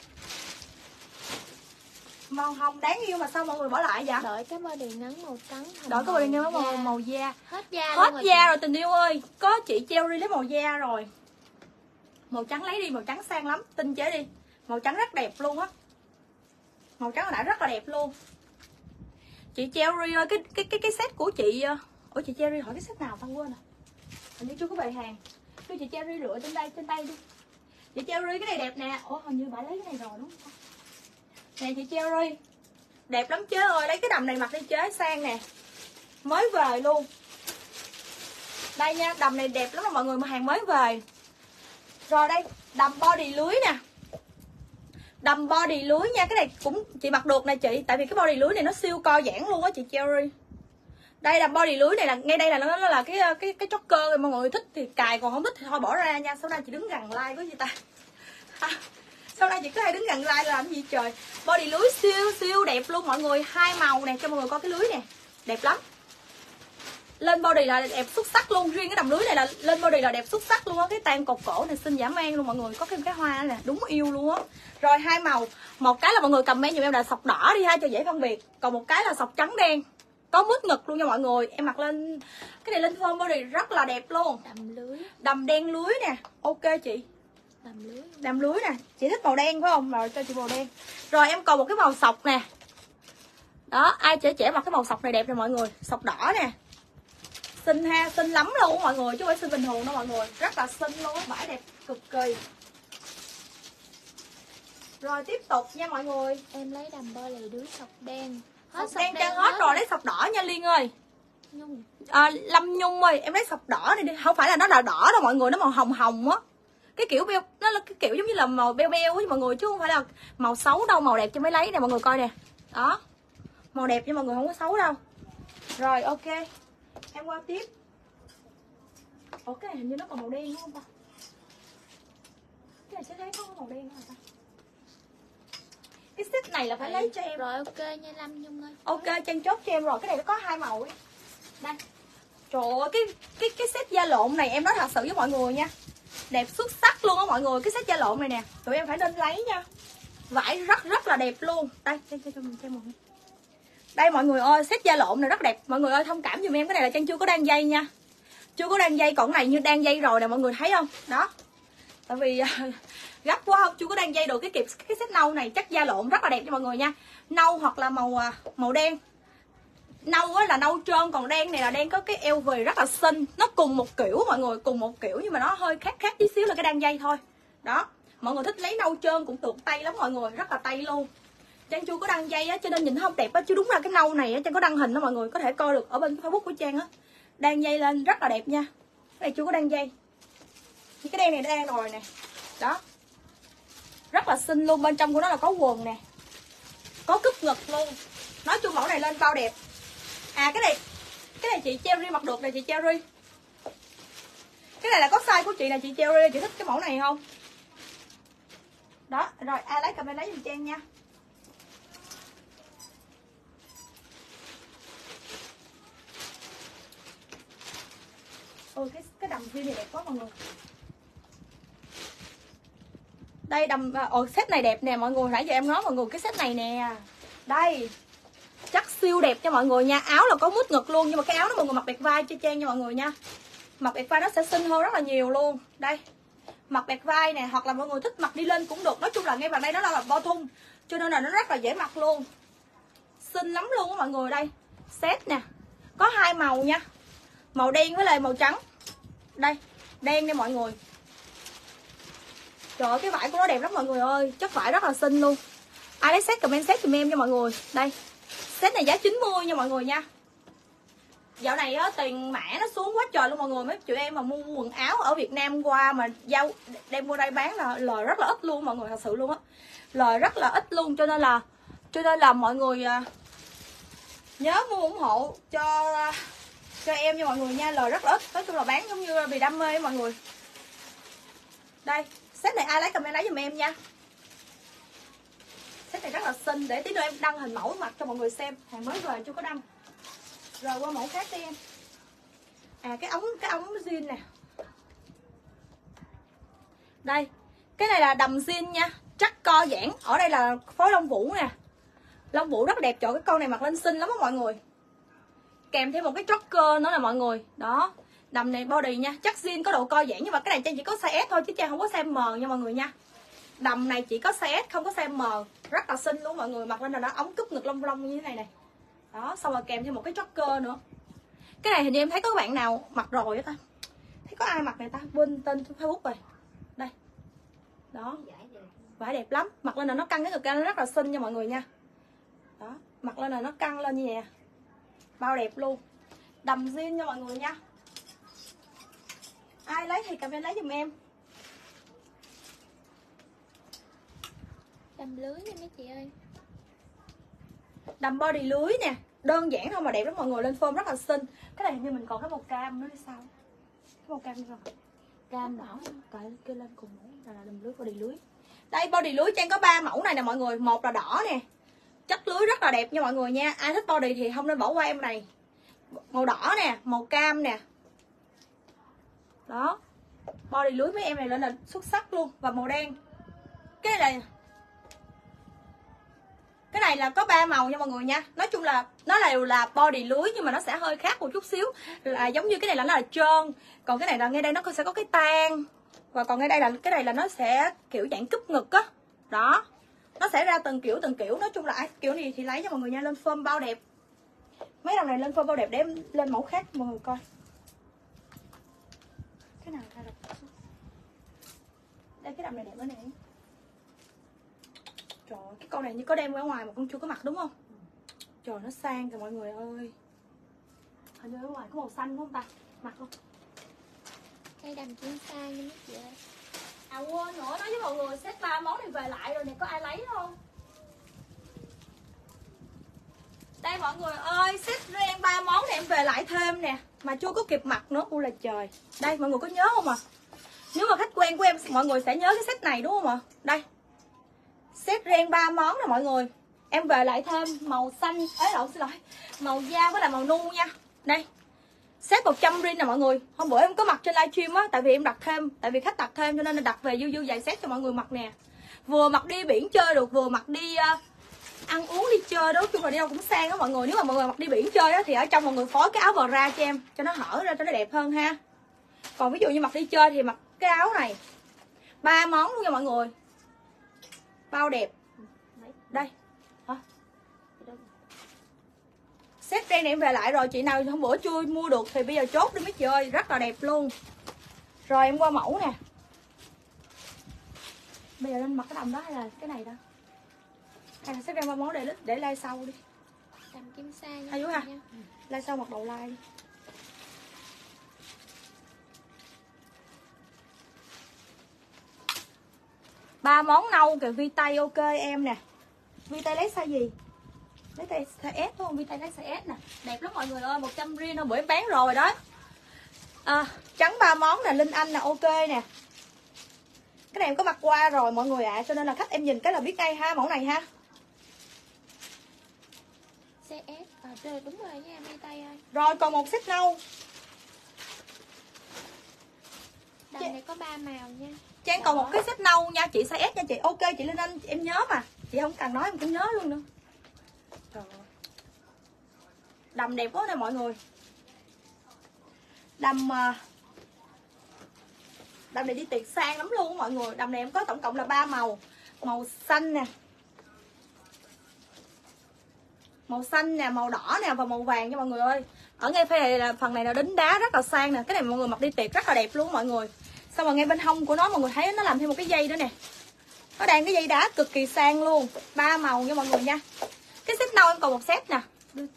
Speaker 1: Màu hồng đáng yêu mà sao mọi người bỏ lại vậy?
Speaker 2: Đợi cái body ngắn màu trắng.
Speaker 1: Đợi cái body ngắn màu, màu da.
Speaker 2: Hết da
Speaker 1: Hết
Speaker 2: luôn
Speaker 1: da
Speaker 2: rồi,
Speaker 1: rồi tình yêu ơi. Có chị Cherry lấy màu da rồi. Màu trắng lấy đi, màu trắng sang lắm. Tin chế đi. Màu trắng rất đẹp luôn á. Màu trắng hồi nãy rất là đẹp luôn. Chị Cherry ơi, cái cái cái cái set của chị. Ủa chị Cherry hỏi cái set nào tao quên à. Hình như chưa có về hàng. Đưa chị Cherry lựa trên đây, trên tay đi. Chị Cherry cái này đẹp nè. Ủa hình như bà lấy cái này rồi đúng không? Nè chị Cherry. Đẹp lắm chế ơi, lấy cái đầm này mặc đi chế sang nè. Mới về luôn. Đây nha, đầm này đẹp lắm mà mọi người, mà hàng mới về. Rồi đây, đầm body lưới nè. Đầm body lưới nha, cái này cũng chị mặc được nè chị. Tại vì cái body lưới này nó siêu co giãn luôn á chị Cherry. Đây đầm body lưới này là, ngay đây là nó, nó là cái cái cái choker, mà mọi người thích thì cài, còn không thích thì thôi bỏ ra nha. Sau đây chị đứng gần like có gì ta à, sau đây chị cứ hay đứng gần like làm gì trời. Body lưới siêu siêu đẹp luôn mọi người. Hai màu nè, cho mọi người coi cái lưới nè. Đẹp lắm. Lên body là đẹp xuất sắc luôn. Riêng cái đầm lưới này là lên body là đẹp xuất sắc luôn á. Cái tan cột cổ này xinh dã man luôn mọi người. Có thêm cái hoa nè, đúng yêu luôn á. Rồi hai màu. Một cái là mọi người comment giùm em là sọc đỏ đi ha, cho dễ phân biệt. Còn một cái là sọc trắng đen. Có mút ngực luôn nha mọi người. Em mặc lên cái này lên form body rất là đẹp luôn.
Speaker 2: Đầm lưới.
Speaker 1: Đầm đen lưới nè. Ok chị.
Speaker 2: Đầm lưới.
Speaker 1: Đầm lưới nè. Chị thích màu đen phải không? Rồi cho chị màu đen. Rồi em còn một cái màu sọc nè. Đó, ai trẻ trẻ mặc cái màu sọc này đẹp nè mọi người. Sọc đỏ nè. Xinh ha, xinh lắm luôn mọi người, chứ không phải xinh bình thường đâu mọi người. Rất là xinh luôn, vải đẹp cực kỳ. Rồi tiếp tục nha mọi người.
Speaker 2: Em lấy đầm body lưới sọc đen.
Speaker 1: Sọc đen trang hết rồi, lấy sọc đỏ nha Liên ơi.
Speaker 2: Nhung.
Speaker 1: À, Lâm Nhung ơi, em lấy sọc đỏ này đi. Không phải là nó là đỏ đâu mọi người, nó màu hồng hồng á. Cái kiểu beo, nó là cái kiểu giống như là màu beo beo với mọi người, chứ không phải là màu xấu đâu, màu đẹp cho mới lấy nè mọi người coi nè. Đó. Màu đẹp cho mọi người, không có xấu đâu. Rồi ok. Em qua tiếp. Ủa cái này hình như nó còn màu đen đúng không ta? Cái này sẽ thấy có màu đen hả ta? Cái set này là phải lấy cho em.
Speaker 2: Rồi ok nha Lâm Nhung ơi.
Speaker 1: Ok Trang chốt cho em rồi. Cái này nó có hai màu ấy. Đây. Trời ơi cái, cái, cái set da lộn này em nói thật sự với mọi người nha. Đẹp xuất sắc luôn á mọi người. Cái set da lộn này nè, tụi em phải nên lấy nha. Vải rất rất là đẹp luôn. Đây, cho cho mình xem một. Đây mọi người ơi, set da lộn này rất đẹp. Mọi người ơi thông cảm giùm em, cái này là Trang chưa có đan dây nha. Chưa có đan dây, còn cái này như đan dây rồi nè mọi người thấy không? Đó. Tại vì gấp quá không, chưa có đan dây được cái kịp cái set nâu này, chắc da lộn rất là đẹp cho mọi người nha. Nâu hoặc là màu màu đen. Nâu á là nâu trơn, còn đen này là đen có cái eo về rất là xinh. Nó cùng một kiểu mọi người, cùng một kiểu nhưng mà nó hơi khác khác tí xíu là cái đan dây thôi. Đó. Mọi người thích lấy nâu trơn cũng tượng tay lắm mọi người, rất là tay luôn. Trang chưa có đăng dây á cho nên nhìn không đẹp á, chứ đúng là cái nâu này á Trang có đăng hình đó mọi người có thể coi được ở bên Facebook của Trang á. Đan dây lên rất là đẹp nha. Cái này chưa có đan dây. Cái đen này đan rồi nè. Đó. Rất là xinh luôn. Bên trong của nó là có quần nè, có cúp ngực luôn. Nói chung mẫu này lên bao đẹp. À cái này cái này chị Cherry mặc được này chị Cherry. Cái này là có size của chị là chị Cherry. Chị thích cái mẫu này không? Đó, rồi ai lấy comment lấy giùm Trang nha. Ôi cái cái đầm jean này đẹp quá mọi người. Đây đầm ồ set này đẹp nè mọi người, nãy giờ em nói mọi người cái set này nè. Đây. Chắc siêu đẹp cho mọi người nha. Áo là có mút ngực luôn nhưng mà cái áo đó mọi người mặc bẹt vai cho Trang nha mọi người nha. Mặc bẹt vai nó sẽ xinh hơn rất là nhiều luôn. Đây. Mặc bẹt vai nè, hoặc là mọi người thích mặc đi lên cũng được. Nói chung là ngay bàn đây nó là bo thun cho nên là nó rất là dễ mặc luôn. Xinh lắm luôn á mọi người. Đây. Set nè. Có hai màu nha. Màu đen với lại màu trắng. Đây, đen nha mọi người. Trời ơi cái vải của nó đẹp lắm mọi người ơi. Chất vải rất là xinh luôn. Ai lấy set comment set giùm em nha mọi người. Đây. Set này giá chín mươi nha mọi người nha. Dạo này á, tiền mã nó xuống quá trời luôn mọi người. Mấy chị em mà mua quần áo ở Việt Nam qua mà giao đem qua đây bán là lời rất là ít luôn mọi người, thật sự luôn á. Lời rất là ít luôn cho nên là cho nên là mọi người nhớ mua ủng hộ cho cho em nha mọi người nha, lời rất là ít. Nói chung là bán giống như vì đam mê mọi người. Đây, set này ai lấy comment lấy giùm em nha. Set này rất là xinh, để tí nữa em đăng hình mẫu mặc cho mọi người xem. Hàng mới về chưa có đăng. Rồi qua mẫu khác đi em. À cái ống cái ống jean nè. Đây, cái này là đầm jean nha, chắc co giãn. Ở đây là phối lông vũ nè. Lông vũ rất đẹp, trời cái con này mặc lên xinh lắm á mọi người. Kèm thêm một cái choker nữa là mọi người. Đó, đầm này body nha, chắc jean có độ co giãn nhưng mà cái này Trang chỉ có size S thôi chứ Trang không có size M nha mọi người nha. Đầm này chỉ có size S không có size M, rất là xinh luôn mọi người, mặc lên là nó ống cúp ngực lông lông như thế này này. Đó, xong rồi kèm thêm một cái choker nữa. Cái này hình như em thấy có bạn nào mặc rồi á ta. Thấy có ai mặc này ta, quên tên Facebook rồi. Đây. Đó. Vải đẹp lắm, mặc lên là nó căng cái ngực ra nó rất là xinh nha mọi người nha. Đó, mặc lên là nó căng lên như vậy nè. Bao đẹp luôn. Đầm jean nha mọi người nha. Ai lấy thì comment lấy giùm em.
Speaker 2: Đầm lưới nha mấy chị ơi.
Speaker 1: Đầm body lưới nè, đơn giản thôi mà đẹp lắm mọi người, lên form rất là xinh. Cái này hình như mình còn cái màu cam nữa hay sao? Cái màu cam nữa rồi. Cam đỏ, cái kia lên cùng mẫu là đầm lưới body lưới. Đây body lưới Trang có ba mẫu này nè mọi người, một là đỏ nè. Chất lưới rất là đẹp nha mọi người nha. Ai thích body thì không nên bỏ qua em này. Màu đỏ nè, màu cam nè. Đó. Body lưới mấy em này lên là xuất sắc luôn. Và màu đen. Cái này Cái này là có ba màu nha mọi người nha. Nói chung là nó đều là body lưới nhưng mà nó sẽ hơi khác một chút xíu. Là giống như cái này là nó là trơn. Còn cái này là ngay đây nó sẽ có cái tan. Và còn ngay đây là cái này là nó sẽ kiểu dạng cúp ngực á. Đó. Nó sẽ ra từng kiểu từng kiểu. Nói chung là ai kiểu này thì lấy cho mọi người nha. Lên form bao đẹp. Mấy đồng này lên form bao đẹp để em lên mẫu khác mọi người coi. Cái nào ra được? Đây cái đầm này đẹp nữa nè. Trời ơi, cái con này như có đem ra ngoài mà con chưa có mặc đúng không? Trời nó sang kìa mọi người ơi. Hình như ở ngoài có màu xanh đúng không ta? Mặc không?
Speaker 2: Đây đầm chuyên sang nha mấy chị ơi.
Speaker 1: À quên nữa, nói với mọi người set ba món này về lại rồi nè, có ai lấy không? Đây mọi người ơi, set ren ba món này em về lại thêm nè. Mà chưa có kịp mặc nữa, ui là trời. Đây mọi người có nhớ không ạ? À? Nếu mà khách quen của em mọi người sẽ nhớ cái set này đúng không ạ? À? Đây. Set ren ba món nè mọi người. Em về lại thêm màu xanh, ấy lộn xin lỗi, màu da với lại màu nu nha. Đây. Set một trăm rin nè mọi người. Hôm bữa em có mặc trên livestream á, tại vì em đặt thêm, tại vì khách đặt thêm cho nên là đặt về dư dư vài set cho mọi người mặc nè. Vừa mặc đi biển chơi được, vừa mặc đi uh, ăn uống đi chơi đó, chung là đi đâu cũng sang á mọi người. Nếu mà mọi người mặc đi biển chơi á thì ở trong mọi người phối cái áo bờ ra cho em cho nó hở ra cho nó đẹp hơn ha. Còn ví dụ như mặc đi chơi thì mặc cái áo này. Ba món luôn nha mọi người. Bao đẹp. Đây. Hả? Set ren này em về lại rồi, chị nào hôm bữa chưa mua được thì bây giờ chốt đi mấy chị ơi, rất là đẹp luôn. Rồi em qua mẫu nè. Bây giờ lên mặc cái đầm đó hay là cái này đó? Hay là set ren ba món để để like sau đi.
Speaker 2: Đầm kim sa nha.
Speaker 1: Hay ha. Like sau mặc đầu like đi. Ba món nâu kìa, vi tay ok em nè. Vi tay lấy size gì? Lấy tay size S đúng không? Vi tay lấy size S nè. Đẹp lắm mọi người ơi, một trăm riêng thôi, bữa em bán rồi đó. À, trắng ba món nè, Linh Anh nè, ok nè. Cái này em có mặc qua rồi mọi người ạ, à, cho nên là khách em nhìn cái là biết ngay ha, mẫu này ha.
Speaker 2: xê ét, à, rồi, đúng rồi nha, vi tay ơi.
Speaker 1: Rồi còn một set nâu.
Speaker 2: Đầm này có ba màu nha.
Speaker 1: Trang còn một cái set nâu nha, chị size S nha chị. Ok chị Linh Anh, em nhớ mà. Chị không cần nói em cũng nhớ luôn nữa. Trời ơi. Đầm đẹp quá nè mọi người. Đầm Đầm này đi tiệc sang lắm luôn mọi người. Đầm này em có tổng cộng là ba màu. Màu xanh nè, màu xanh nè, màu đỏ nè và màu vàng nha mọi người ơi. Ở ngay phía này là phần này là đính đá rất là sang nè. Cái này mọi người mặc đi tiệc rất là đẹp luôn mọi người. Xong rồi ngay bên hông của nó mọi người thấy nó làm thêm một cái dây nữa nè. Nó đang cái dây đá cực kỳ sang luôn. Ba màu nha mọi người nha. Cái set nâu em còn một set nè.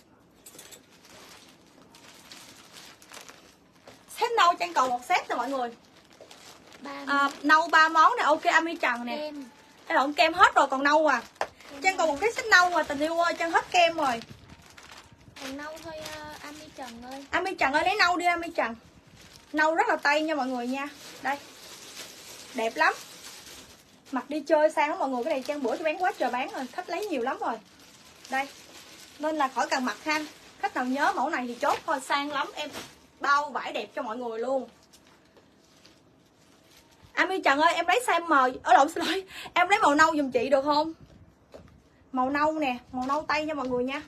Speaker 1: Set nâu Trang còn một set nè mọi người. À, nâu ba món nè, ok Ami Trần nè. Kem. Cái lộn kem hết rồi còn nâu à. Kem Trang còn một cái set nâu mà tình yêu ơi, Trang hết kem rồi.
Speaker 2: Còn nâu thôi uh, Ami Trần ơi.
Speaker 1: Ami Trần ơi lấy nâu đi Ami Trần. Nâu rất là tây nha mọi người nha. Đây. Đẹp lắm. Mặc đi chơi sang lắm mọi người, cái này Trang bữa cho bán quá trời bán rồi, khách lấy nhiều lắm rồi. Đây. Nên là khỏi cần mặc ha. Khách nào nhớ mẫu này thì chốt thôi, sang lắm em. Bao vải đẹp cho mọi người luôn. Ami Trần ơi em lấy size M, ở lộn xin lỗi, em lấy màu nâu giùm chị được không? Màu nâu nè, màu nâu tây nha mọi người nha.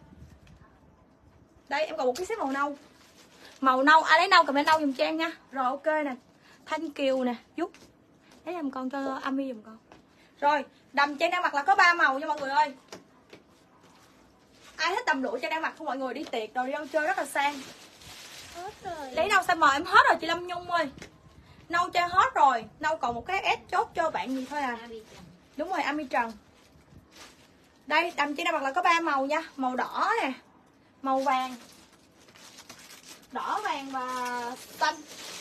Speaker 1: Đây em còn một cái set màu nâu. Màu nâu, ai lấy nâu comment nâu giùm Trang nha. Rồi ok nè. Thanh Kiều nè, giúp. Lấy em con cho Ami giùm con. Rồi, đầm Trang đang mặc là có ba màu nha mọi người ơi. Ai thích đầm lụa Trang đang mặc không mọi người, đi tiệc rồi đi đâu chơi rất là sang.
Speaker 2: Hết rồi.
Speaker 1: Lấy nâu size M em hết rồi chị Lâm Nhung ơi. Nâu Trang hết rồi, nâu còn một cái S chốt cho bạn gì thôi à. Đúng rồi Ami Trần. Đây đầm Trang đang mặc là có ba màu nha, màu đỏ nè, màu vàng, đỏ vàng và xanh.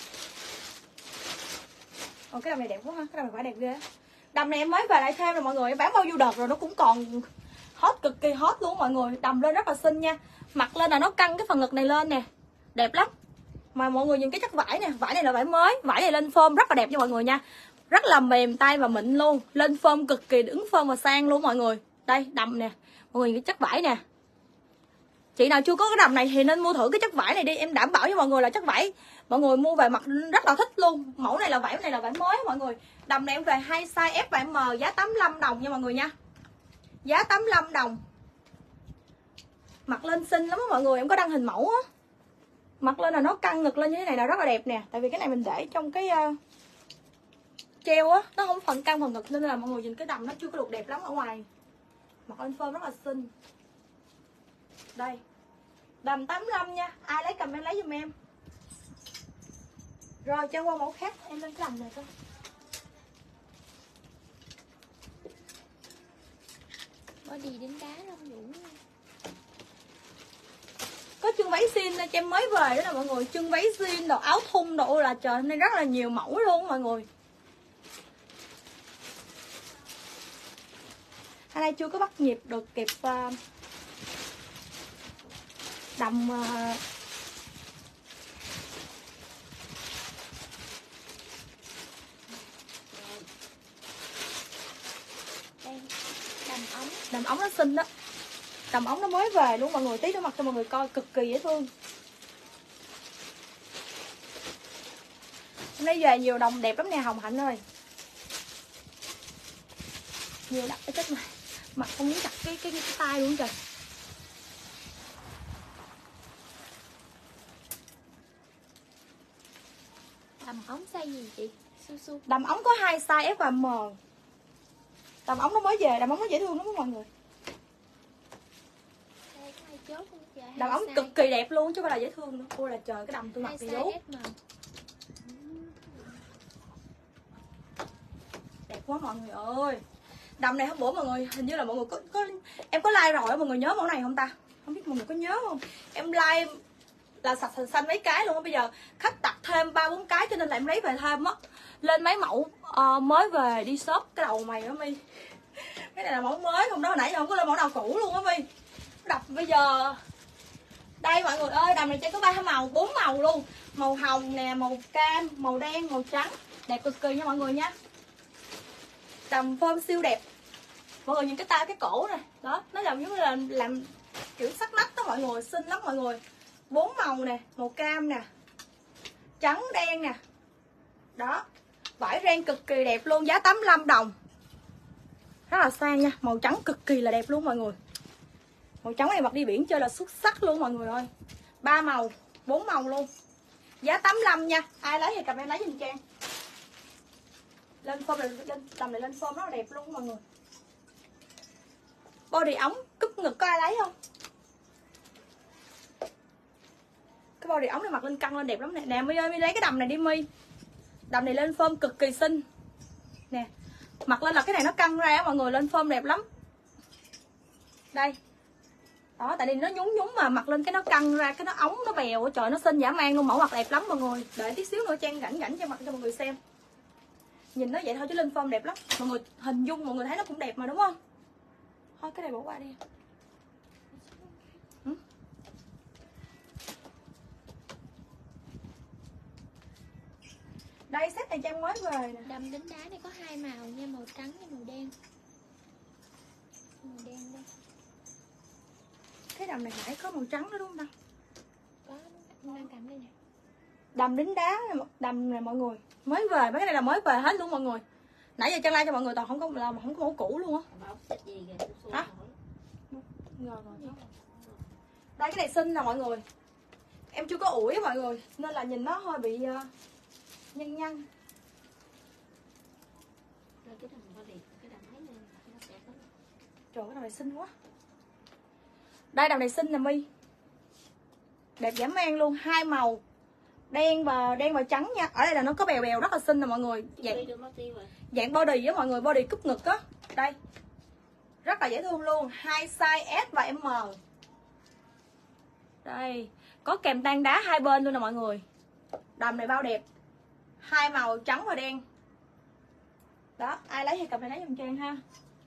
Speaker 1: Ồ cái đầm này đẹp quá ha, cái đầm này phải đẹp ghê. Đầm này em mới về lại thêm rồi mọi người, em bán bao nhiêu đợt rồi nó cũng còn hot, cực kỳ hot luôn mọi người. Đầm lên rất là xinh nha, mặc lên là nó căng cái phần ngực này lên nè, đẹp lắm. Mà mọi người nhìn cái chất vải nè, vải này là vải mới, vải này lên phơm rất là đẹp nha mọi người nha. Rất là mềm tay và mịn luôn, lên phơm cực kỳ đứng phơm và sang luôn mọi người. Đây đầm nè, mọi người nhìn cái chất vải nè. Chị nào chưa có cái đầm này thì nên mua thử cái chất vải này đi, em đảm bảo với mọi người là chất vải mọi người mua về mặc rất là thích luôn. Mẫu này là vải này là vải mới mọi người. Đầm này em về hai size S và M, giá tám mươi lăm đồng nha mọi người nha. Giá tám mươi lăm đồng. Mặc lên xinh lắm á mọi người, em có đăng hình mẫu á. Mặc lên là nó căng ngực lên như thế này là rất là đẹp nè. Tại vì cái này mình để trong cái uh, treo á, nó không phần căng phần ngực nên là mọi người nhìn cái đầm nó chưa có được đẹp lắm ở ngoài. Mặc lên phơm rất là xinh. Đây. Đầm tám mươi lăm nha. Ai lấy cầm em lấy giùm em. Rồi cho qua mẫu khác, em lên cái đầm này coi.
Speaker 2: Body đến đá không đủ.
Speaker 1: Có chân váy jean cho em mới về đó nè mọi người. Chân váy jean, đồ áo thun, đồ là trời, hôm nay rất là nhiều mẫu luôn mọi người. Hôm nay chưa có bắt nhịp được kịp uh, đầm uh,
Speaker 2: Đây, đầm ống.
Speaker 1: Đầm ống nó xinh đó. Đầm ống nó mới về luôn mọi người, tí nữa mặc cho mọi người coi cực kỳ dễ thương. Hôm nay về nhiều đồng đẹp lắm nè Hồng Hạnh ơi. Nhiều đặt cái chất này. Mặc không muốn chặt cái cái, cái, cái tay luôn trời.
Speaker 2: Đầm ống size gì chị? Su su.
Speaker 1: Đầm ống có hai size S và M. Đầm ống nó mới về, đầm ống nó dễ thương lắm mọi người. Đầm ống cực kỳ đẹp luôn chứ không phải là dễ thương nữa. Ôi là trời, cái đầm tôi mặc thì đúng. Đẹp quá mọi người ơi. Đầm này hôm bữa mọi người hình như là mọi người có, có em có like rồi, mọi người nhớ mẫu này không ta? Không biết mọi người có nhớ không? Em like là sạch xanh mấy cái luôn á. Bây giờ khách đặt thêm ba bốn cái cho nên là em lấy về thêm á. Lên mấy mẫu uh, mới về đi shop cái đầu mày á My. Cái này là mẫu mới, không đó hồi nãy giờ không có lên mẫu nào cũ luôn á My. Đập bây giờ. Đây mọi người ơi, đầm này chỉ có ba màu, bốn màu luôn. Màu hồng nè, màu cam, màu đen, màu trắng. Đẹp cực kỳ nha mọi người nha. Đầm form siêu đẹp. Mọi người nhìn cái tay cái cổ này. Đó, nó làm giống như là làm kiểu sắc nách đó mọi người, xinh lắm mọi người. Bốn màu nè, màu cam nè, trắng đen nè. Đó. Vải ren cực kỳ đẹp luôn, giá tám mươi lăm đồng. Rất là sang nha, màu trắng cực kỳ là đẹp luôn mọi người. Màu trắng này mặc đi biển chơi là xuất sắc luôn mọi người ơi. Ba màu, bốn màu luôn. Giá tám mươi lăm nha. Ai lấy thì cầm em lấy giùm Trang. Lên form này, lên tầm này lên form rất là đẹp luôn mọi người. Body ống cúp ngực có ai lấy không? Cái body ống này mặc lên căng lên đẹp lắm nè. Nè My ơi, My lấy cái đầm này đi My. Đầm này lên form cực kỳ xinh. Nè. Mặc lên là cái này nó căng ra mọi người, lên form đẹp lắm. Đây. Đó, tại vì nó nhúng nhúng mà mặc lên cái nó căng ra, cái nó ống nó bèo, trời nó xinh dã man luôn, mẫu mặc đẹp lắm mọi người. Đợi tí xíu nữa Trang rảnh rảnh cho mặc cho mọi người xem. Nhìn nó vậy thôi chứ lên form đẹp lắm. Mọi người hình dung mọi người thấy nó cũng đẹp mà đúng không? Thôi cái này bỏ qua đi. Ừ? Đây set này Trang mới về nè.
Speaker 2: Đầm đính đá này có hai màu nha, màu trắng và màu đen. Màu đen đây.
Speaker 1: Cái đầm này phải có màu trắng đó đúng không đâu?
Speaker 2: Có, đang cầm đây nè.
Speaker 1: Đầm đính đá này, đầm này mọi người mới về, mấy cái này là mới về hết luôn mọi người. Nãy giờ Trang like cho mọi người toàn không có là không có mẫu cũ luôn á. Hả? Đây cái này xinh nè mọi người. Em chưa có ủi mọi người nên là nhìn nó hơi bị uh, nhăn nhăn. Trời ơi, đầm này xinh quá. Đây đầm này xinh nè My. Đẹp dã man luôn, hai màu. Đen và đen và trắng nha. Ở đây là nó có bèo bèo rất là xinh nè mọi người. Dạng dạng body á mọi người, body cúp ngực á. Đây. Rất là dễ thương luôn, hai size S và M. Đây, có kèm tang đá hai bên luôn nè mọi người. Đầm này bao đẹp. Hai màu trắng và đen. Đó, ai lấy thì cầm này lấy giùm Trang ha.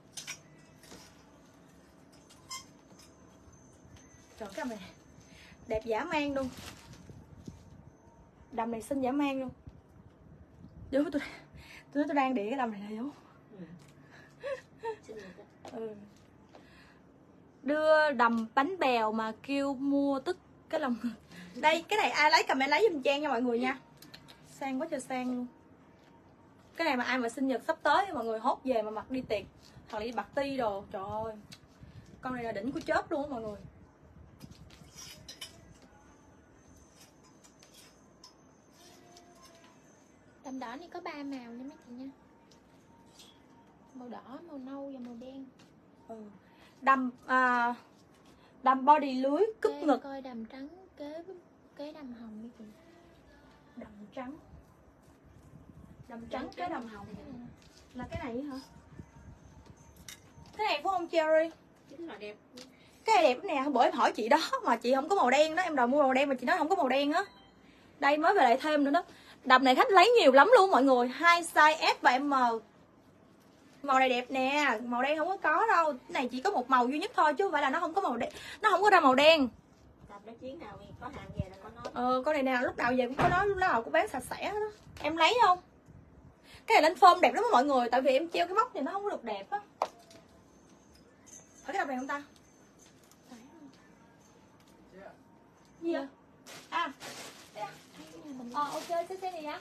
Speaker 1: Trời cái đầm này đẹp dã man luôn. Đầm này xinh dã man luôn. Đúng tôi tôi tôi đang để cái đầm này là đúng. Ừ. Đưa đầm bánh bèo mà kêu mua tức cái lòng. Đây cái này ai lấy comment lấy giùm Trang nha mọi người nha. Sang quá trời sang luôn. Cái này mà ai mà sinh nhật sắp tới mọi người hốt về mà mặc đi tiệc hoặc là đi party đồ, trời ơi. Con này là đỉnh của chớp luôn á mọi người.
Speaker 2: Đầm đỏ này có ba màu nha mấy chị nha. Màu đỏ, màu nâu và màu đen.
Speaker 1: Ừ. Đầm à, đầm body lưới cúp
Speaker 2: Kế,
Speaker 1: ngực.
Speaker 2: Coi đầm trắng kế kế đầm hồng mấy chị.
Speaker 1: Đầm trắng. Đầm trắng kế đầm hồng. Là cái này hả? Cái này phải không Cherry?
Speaker 2: Chính là đẹp.
Speaker 1: Cái này đẹp nè, bởi em hỏi chị đó mà chị không có màu đen đó, em đòi mua màu đen mà chị nói không có màu đen á. Đây mới về lại thêm nữa đó. Đầm này khách lấy nhiều lắm luôn mọi người, hai size S và M. Màu này đẹp nè, màu đen không có có đâu. Cái này chỉ có một màu duy nhất thôi chứ không phải là nó không có màu đen, nó không có ra màu đen.
Speaker 2: Đầm chuyến nào có hàng về là có nói.
Speaker 1: Ờ con này nào lúc nào về cũng có nói, lúc nào cũng bán sạch sẽ hết đó. Em lấy không? Cái này lên form đẹp lắm mọi người, tại vì em treo cái móc thì nó không có được đẹp á. Phải cái đầm này không ta? Gì vậy? À, ờ ok, xe xe này á.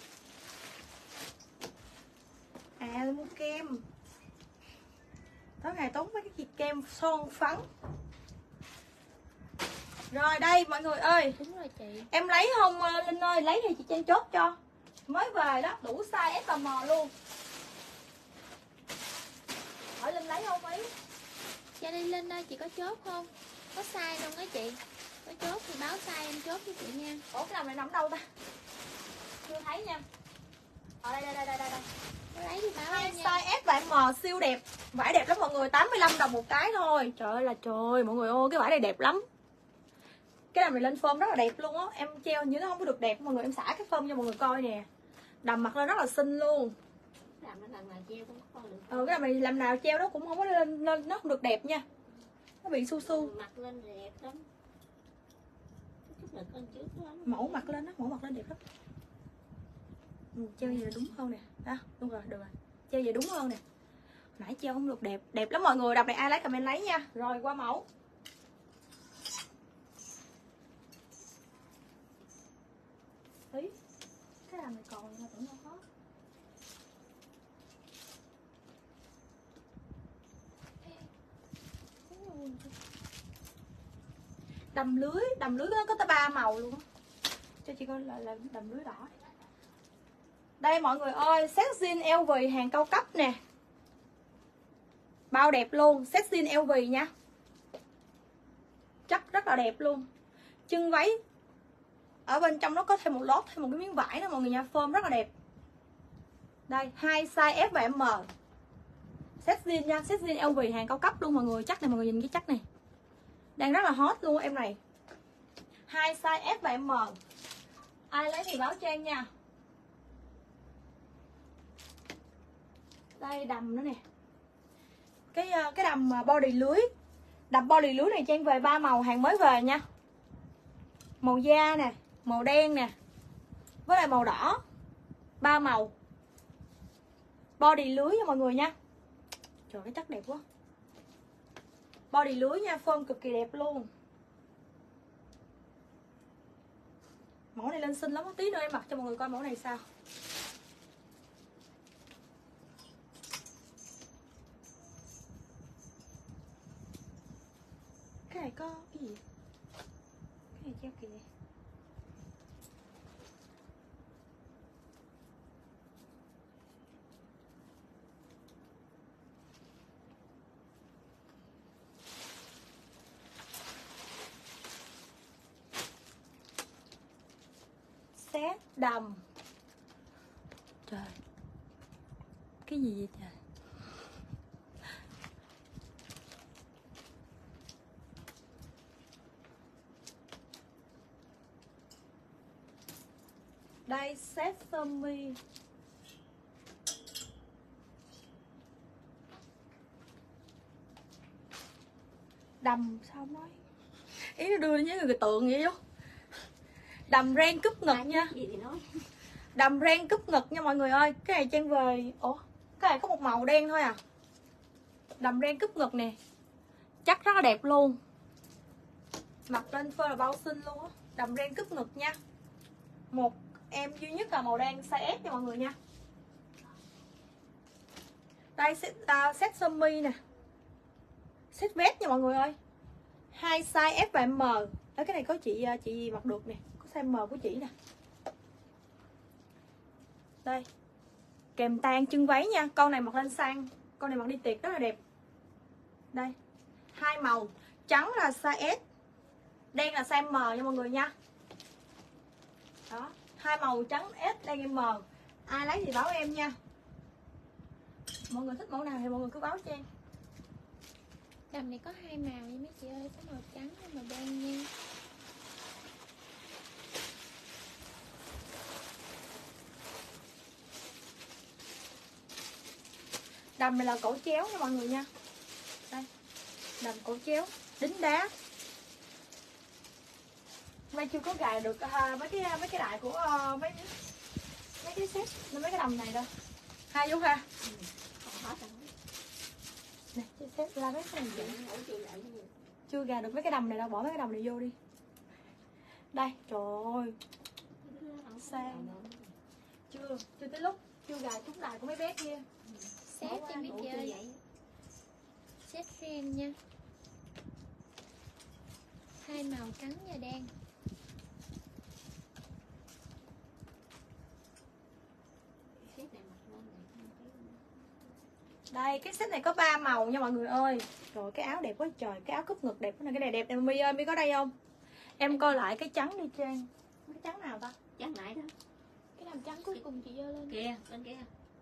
Speaker 1: À mua kem. Tối ngày tốn mấy cái gì kem son phấn. Rồi đây mọi người ơi.
Speaker 2: Đúng rồi chị.
Speaker 1: Em lấy không Linh ơi, lấy thì chị Trang chốt cho. Mới về đó, đủ size S và M luôn. Hỏi Linh lấy không ý?
Speaker 2: Cho đi Linh ơi, chị có chốt không? Có size không á chị? Có chốt thì báo size em chốt với chị nha.
Speaker 1: Ủa cái làm này nằm đâu ta? Chưa thấy nha. Ở đây đây đây đây đây.
Speaker 2: Có lấy thì báo
Speaker 1: Hai
Speaker 2: em nha.
Speaker 1: size S và M siêu đẹp. Vải đẹp lắm mọi người, tám mươi lăm đồng một cái thôi. Trời ơi là trời, mọi người ơi cái vải này đẹp lắm. Cái đầm này lên form rất là đẹp luôn á. Em treo như nó không có được đẹp mọi người, em xả cái form cho mọi người coi nè. Đầm mặc lên rất là xinh luôn. Ừ, cái đầm này làm nào treo nó cũng không có lên, lên nó không được đẹp nha, nó bị su su.
Speaker 2: Mặc lên thì đẹp lắm.
Speaker 1: Mẫu mặc lên á, mẫu mặc lên đẹp lắm. Ừ, treo vậy là đúng hơn nè. Đó, đúng rồi, được rồi. Treo vậy đúng hơn nè. Nãy treo không được đẹp, đẹp lắm mọi người. Đầm này ai lấy comment lấy nha. Rồi qua mẫu. Ý, cái đầm này còn mà tưởng đâu hết. Đầm lưới, đầm lưới nó có tới ba màu luôn. Cho chị coi là, là đầm lưới đỏ. Đây mọi người ơi, set jean eo vì hàng cao cấp nè. Bao đẹp luôn, set jean eo vì nha. Chắc rất là đẹp luôn. Chân váy ở bên trong nó có thêm một lót, thêm một cái miếng vải đó mọi người nha, form rất là đẹp. Đây, hai size S và M. Set jean nha, set jean eo vì hàng cao cấp luôn mọi người, chắc này mọi người nhìn cái chắc này. Đang rất là hot luôn em này. Hai size S và M. Ai lấy thì báo Trang nha. Đây đầm nữa nè. Cái cái đầm body lưới. Đầm body lưới này Trang về ba màu, hàng mới về nha. Màu da nè, màu đen nè, với lại màu đỏ. Ba màu. Body lưới nha mọi người nha. Trời cái chất đẹp quá. Body lưới nha, form cực kỳ đẹp luôn. Mẫu này lên xinh lắm, tí nữa em mặc cho mọi người coi mẫu này sao. Cái này có cái gì? Cái này treo kìa. Set đầm. Trời, cái gì vậy trời. Đây set sơ mi. Đầm sao nói, ý nó đưa như người tượng vậy đó. Đầm ren cúp ngực nha. Đầm ren cúp ngực nha mọi người ơi. Cái này Trang về. Ủa, cái này có một màu đen thôi à. Đầm ren cúp ngực nè. Chắc rất là đẹp luôn. Mặc lên phơ là bao xinh luôn á. Đầm ren cúp ngực nha. Một em duy nhất là màu đen size S nha mọi người nha. Đây set, uh, set sơ mi nè. Set vest nha mọi người ơi. Hai size S và M. Ở cái này có chị chị mặc được nè, có size M của chị nè. Đây. Kèm tan chân váy nha, con này mặc lên sang, con này mặc đi tiệc rất là đẹp. Đây. Hai màu, trắng là size S, đen là size M nha mọi người nha. Đó, hai màu trắng S, đen M. Ai lấy thì báo em nha. Mọi người thích mẫu nào thì mọi người cứ báo cho em.
Speaker 2: Đầm này có hai màu nha mấy chị ơi, có màu trắng và màu đen nha.
Speaker 1: Đầm này là cổ chéo nha mọi người nha. Đây. Đầm cổ chéo, đính đá. Mai chưa có gài được uh, mấy cái mấy cái đại của uh, mấy mấy cái set, mấy cái đầm này đâu. Hai vô ha. Ừ. Nè, chị xếp la mấy cái này vậy. Chưa gà được mấy cái đầm này đâu, bỏ mấy cái đầm này vô đi. Đây, trời ơi. Sang. Chưa, chưa tới lúc, chưa gà trúng đài của mấy bé kia.
Speaker 2: Xếp cho mấy chị ơi. Xếp ren nha. Hai màu trắng và đen.
Speaker 1: Đây, cái set này có ba màu nha mọi người ơi. Rồi cái áo đẹp quá trời, cái áo cúp ngực đẹp quá nè, cái này đẹp nè My ơi, My có đây không? Em coi lại cái trắng đi Trang. Cái trắng nào ta?
Speaker 2: Trắng nãy đó.
Speaker 1: Cái đầm trắng cuối cùng chị dơ lên.
Speaker 2: Kìa, bên kia.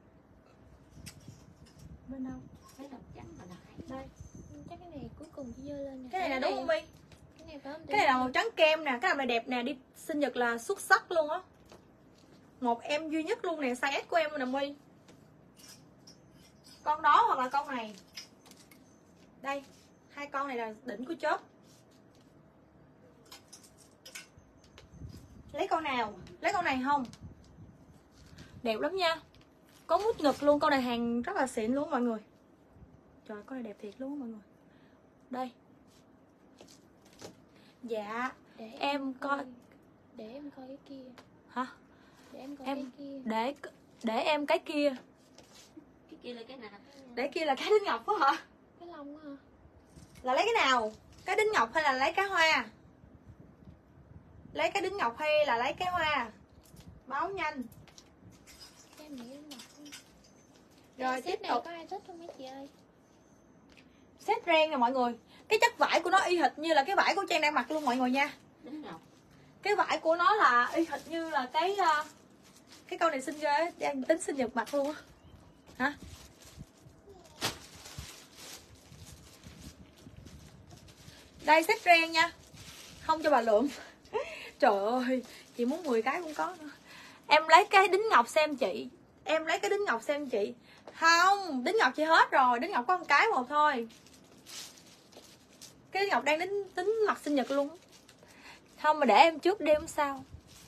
Speaker 1: Bên đâu?
Speaker 2: Cái đầm trắng hồi nãy.
Speaker 1: Đây.
Speaker 2: Chắc cái này cuối cùng chị dơ lên nè.
Speaker 1: Cái này là đúng không My?
Speaker 2: Cái này phải không?
Speaker 1: Cái này là màu trắng kem nè, cái đầm này đẹp nè, đi sinh nhật là xuất sắc luôn á. Một em duy nhất luôn nè, size S của em nè My. Con đó hoặc là con này. Đây, hai con này là đỉnh của chốt. Lấy con nào? Lấy con này không? Đẹp lắm nha. Có mút ngực luôn, con này hàng rất là xịn luôn mọi người. Trời, con này đẹp thiệt luôn mọi người. Đây. Dạ,
Speaker 2: để em,
Speaker 1: em coi.
Speaker 2: coi để em coi cái kia.
Speaker 1: Hả?
Speaker 2: Để em coi
Speaker 1: Em
Speaker 2: cái kia.
Speaker 1: để để em cái kia.
Speaker 2: Cái kia là cái nào?
Speaker 1: Để kia là cái đính ngọc đó hả?
Speaker 2: Cái lông hả?
Speaker 1: Là lấy cái nào? Cái đính ngọc hay là lấy cái hoa? Lấy cái đính ngọc hay là lấy cái hoa? Báo nhanh.
Speaker 2: Em nghĩ đính ngọc.
Speaker 1: Rồi
Speaker 2: tiếp
Speaker 1: tiếp
Speaker 2: này
Speaker 1: tục.
Speaker 2: có ai thích không mấy chị ơi?
Speaker 1: Set ren nè mọi người. Cái chất vải của nó y hệt như là cái vải của Trang đang mặc luôn mọi người nha.
Speaker 2: Đính ngọc.
Speaker 1: Cái vải của nó là y hệt như là cái uh, cái con này xinh ghê, Trang tính sinh nhật mặc luôn á. Hả? Đây set ren nha. Không cho bà lượm. Trời ơi, chị muốn mười cái cũng có nữa. Em lấy cái đính ngọc xem chị. Em lấy cái đính ngọc xem chị. Không, đính ngọc chị hết rồi. Đính ngọc có một cái một thôi. Cái đính ngọc đang đính tính mặc sinh nhật luôn. Không mà để em trước đêm sau.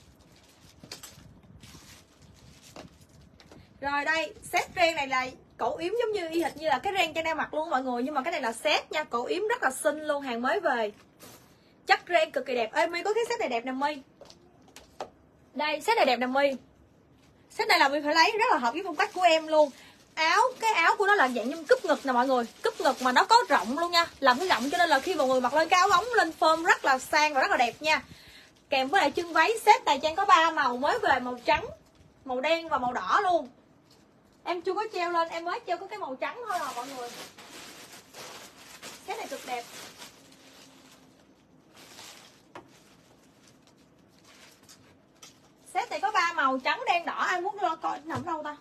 Speaker 1: Rồi đây, set ren này là cổ yếm giống như y hệt như là cái ren Trang đang mặc luôn mọi người. Nhưng mà cái này là set nha, cổ yếm rất là xinh luôn, hàng mới về. Chất ren cực kỳ đẹp. Ê My có cái set này đẹp nè My. Đây, set này đẹp nè My. Set này là My phải lấy, rất là hợp với phong cách của em luôn. Áo, cái áo của nó là dạng như cúp ngực nè mọi người. Cúp ngực mà nó có rộng luôn nha. Làm cái rộng cho nên là khi mọi người mặc lên cái áo ống lên form rất là sang và rất là đẹp nha. Kèm với lại chân váy set này Trang có ba màu mới về, màu trắng, màu đen và màu đỏ luôn. Em chưa có treo lên, em mới treo có cái màu trắng thôi à mọi người. Set này cực đẹp. Set này có ba màu trắng, đen, đỏ. Ai muốn lo coi nằm đâu ta?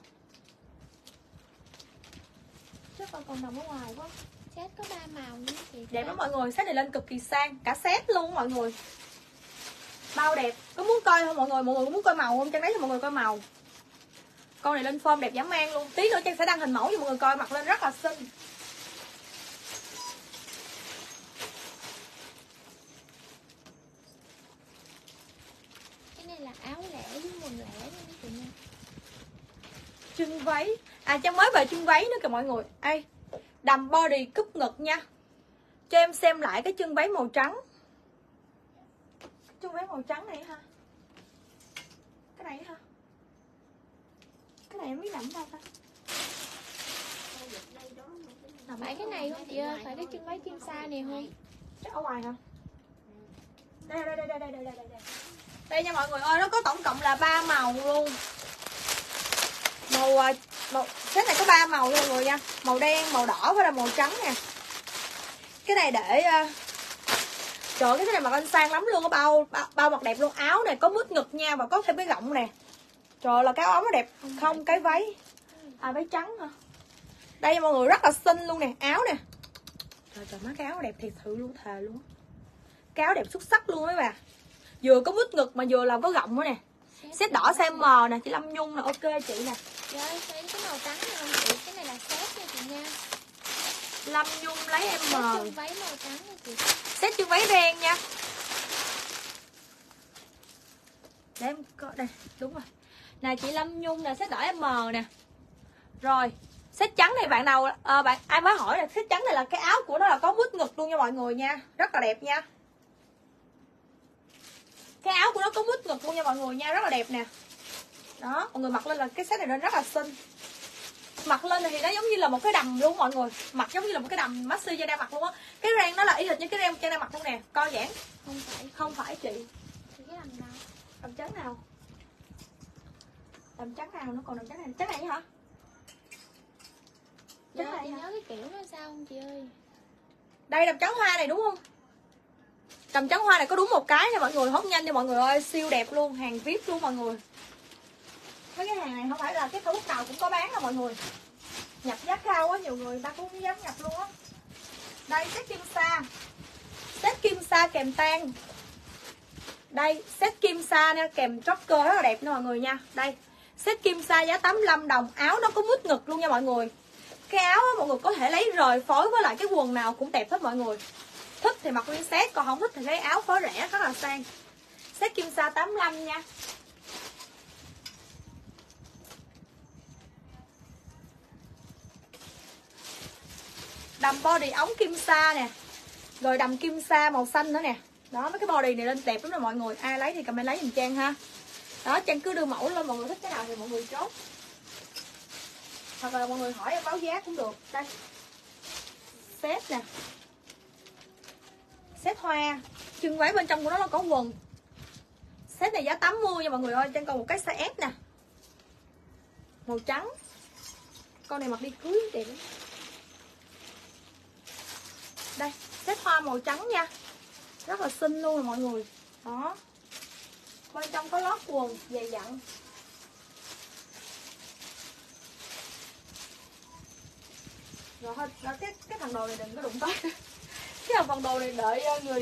Speaker 1: Chắc con còn nằm ở ngoài quá.
Speaker 2: Set có ba màu nha chị.
Speaker 1: Đẹp lắm mọi người, set này lên cực kỳ sang. Cả set luôn mọi người. Bao đẹp. Có muốn coi không mọi người? Mọi người có muốn coi màu không? Trang lấy cho mọi người coi màu. Con này lên form đẹp dã man luôn. Tí nữa Trang sẽ đăng hình mẫu cho mọi người coi, mặc lên rất là xinh.
Speaker 2: Cái này là áo lẻ với quần lẻ nha mấy chị nha.
Speaker 1: Chân váy. À Trang mới về chân váy nữa kìa mọi người. Ê, đầm body cúp ngực nha. Cho em xem lại cái chân váy màu trắng. Chân váy màu trắng này ha. Cái này ha. Cái này em biết nằm đâu ta.
Speaker 2: Phải cái này không chị ơi? Phải cái chân váy kim sa này không?
Speaker 1: Chắc ở ngoài hả? Đây đây đây đây đây đây đây đây. Đây nha mọi người ơi, nó có tổng cộng là ba màu luôn. Màu màu set này có ba màu luôn mọi người nha. Màu đen, màu đỏ với là màu trắng nè. Cái này để trời ơi, cái này mặc anh sang lắm luôn, có bao, bao bao mặt đẹp luôn. Áo này có mút ngực nha và có thêm cái gọng nè. Trời ơi, là cái áo nó đẹp không, cái váy. À váy trắng hả? Đây nha mọi người, rất là xinh luôn nè, áo nè. Trời trời má, cái áo đẹp thiệt sự luôn, thề luôn. Cái áo đẹp xuất sắc luôn mấy bà. Vừa có mút ngực mà vừa làm có gọng nữa nè. Set đỏ size M nè, chị Lâm Nhung nè, ok chị nè.
Speaker 2: Trời ơi, cái màu trắng này không chị? Cái này là set nha chị nha.
Speaker 1: Lâm Nhung lấy em M.
Speaker 2: Chân váy màu trắng nha chị.
Speaker 1: Set chân váy đen nha. Để em coi đây, đúng rồi. Nè chị Lâm Nhung nè, set đỏ em M nè. Rồi, set trắng này bạn nào à, bạn ai mới hỏi là set trắng này là cái áo của nó là có mút ngực luôn nha mọi người nha, rất là đẹp nha. Cái áo của nó có mút ngực luôn nha mọi người nha, rất là đẹp nè. Đó, mọi người mặc lên là cái set này lên rất là xinh. Mặc lên thì nó giống như là một cái đầm luôn mọi người. Mặc giống như là một cái đầm maxi Trang đang mặc luôn á. Cái ren nó là y hệt như cái ren Trang đang mặc luôn nè. Coi giãn.
Speaker 2: Không phải.
Speaker 1: Không phải chị.
Speaker 2: Thì cái đầm nào?
Speaker 1: Đầm trắng nào? Đầm trắng nào nó còn đầm trắng này. Trắng này hả?
Speaker 2: Trắng này chị nhớ cái kiểu nó sao không chị ơi?
Speaker 1: Đây đầm trắng hoa này đúng không? Đầm trắng hoa này có đúng một cái nha mọi người, hốt nhanh nha mọi người ơi, siêu đẹp luôn, hàng vê i pê luôn mọi người. Mấy cái hàng này không phải là cái Facebook nào cũng có bán đâu mọi người. Nhập giá cao quá, nhiều người ta cũng không dám nhập luôn á. Đây set kim sa. Set kim sa kèm tan. Đây set kim sa nha, kèm choker rất là đẹp nha mọi người nha. Đây set kim sa giá tám mươi lăm đồng, áo nó có mút ngực luôn nha mọi người. Cái áo á, mọi người có thể lấy rời phối với lại cái quần nào cũng đẹp hết mọi người. Thích thì mặc nguyên set, còn không thích thì lấy áo phối rẻ rất là sang. Set kim sa tám mươi lăm nha. Đầm body ống kim sa nè. Rồi đầm kim sa màu xanh nữa nè. Đó, mấy cái body này lên đẹp lắm rồi mọi người. Ai lấy thì comment lấy giùm Trang ha. Đó, Trang cứ đưa mẫu lên, mọi người thích cái nào thì mọi người chốt. Hoặc là mọi người hỏi em báo giá cũng được. Đây. Set nè. Set hoa. Chân váy bên trong của nó nó có quần. Set này giá tám mươi nha mọi người ơi. Trang còn một cái size S nè. Màu trắng. Con này mặc đi cưới đẹp lắm. Đây, set hoa màu trắng nha. Rất là xinh luôn rồi mọi người. Đó. Bên trong có lót quần dày dặn. Rồi thôi, cái cái thằng đồ này đừng có đụng tới. Cái thằng phần đồ này đợi người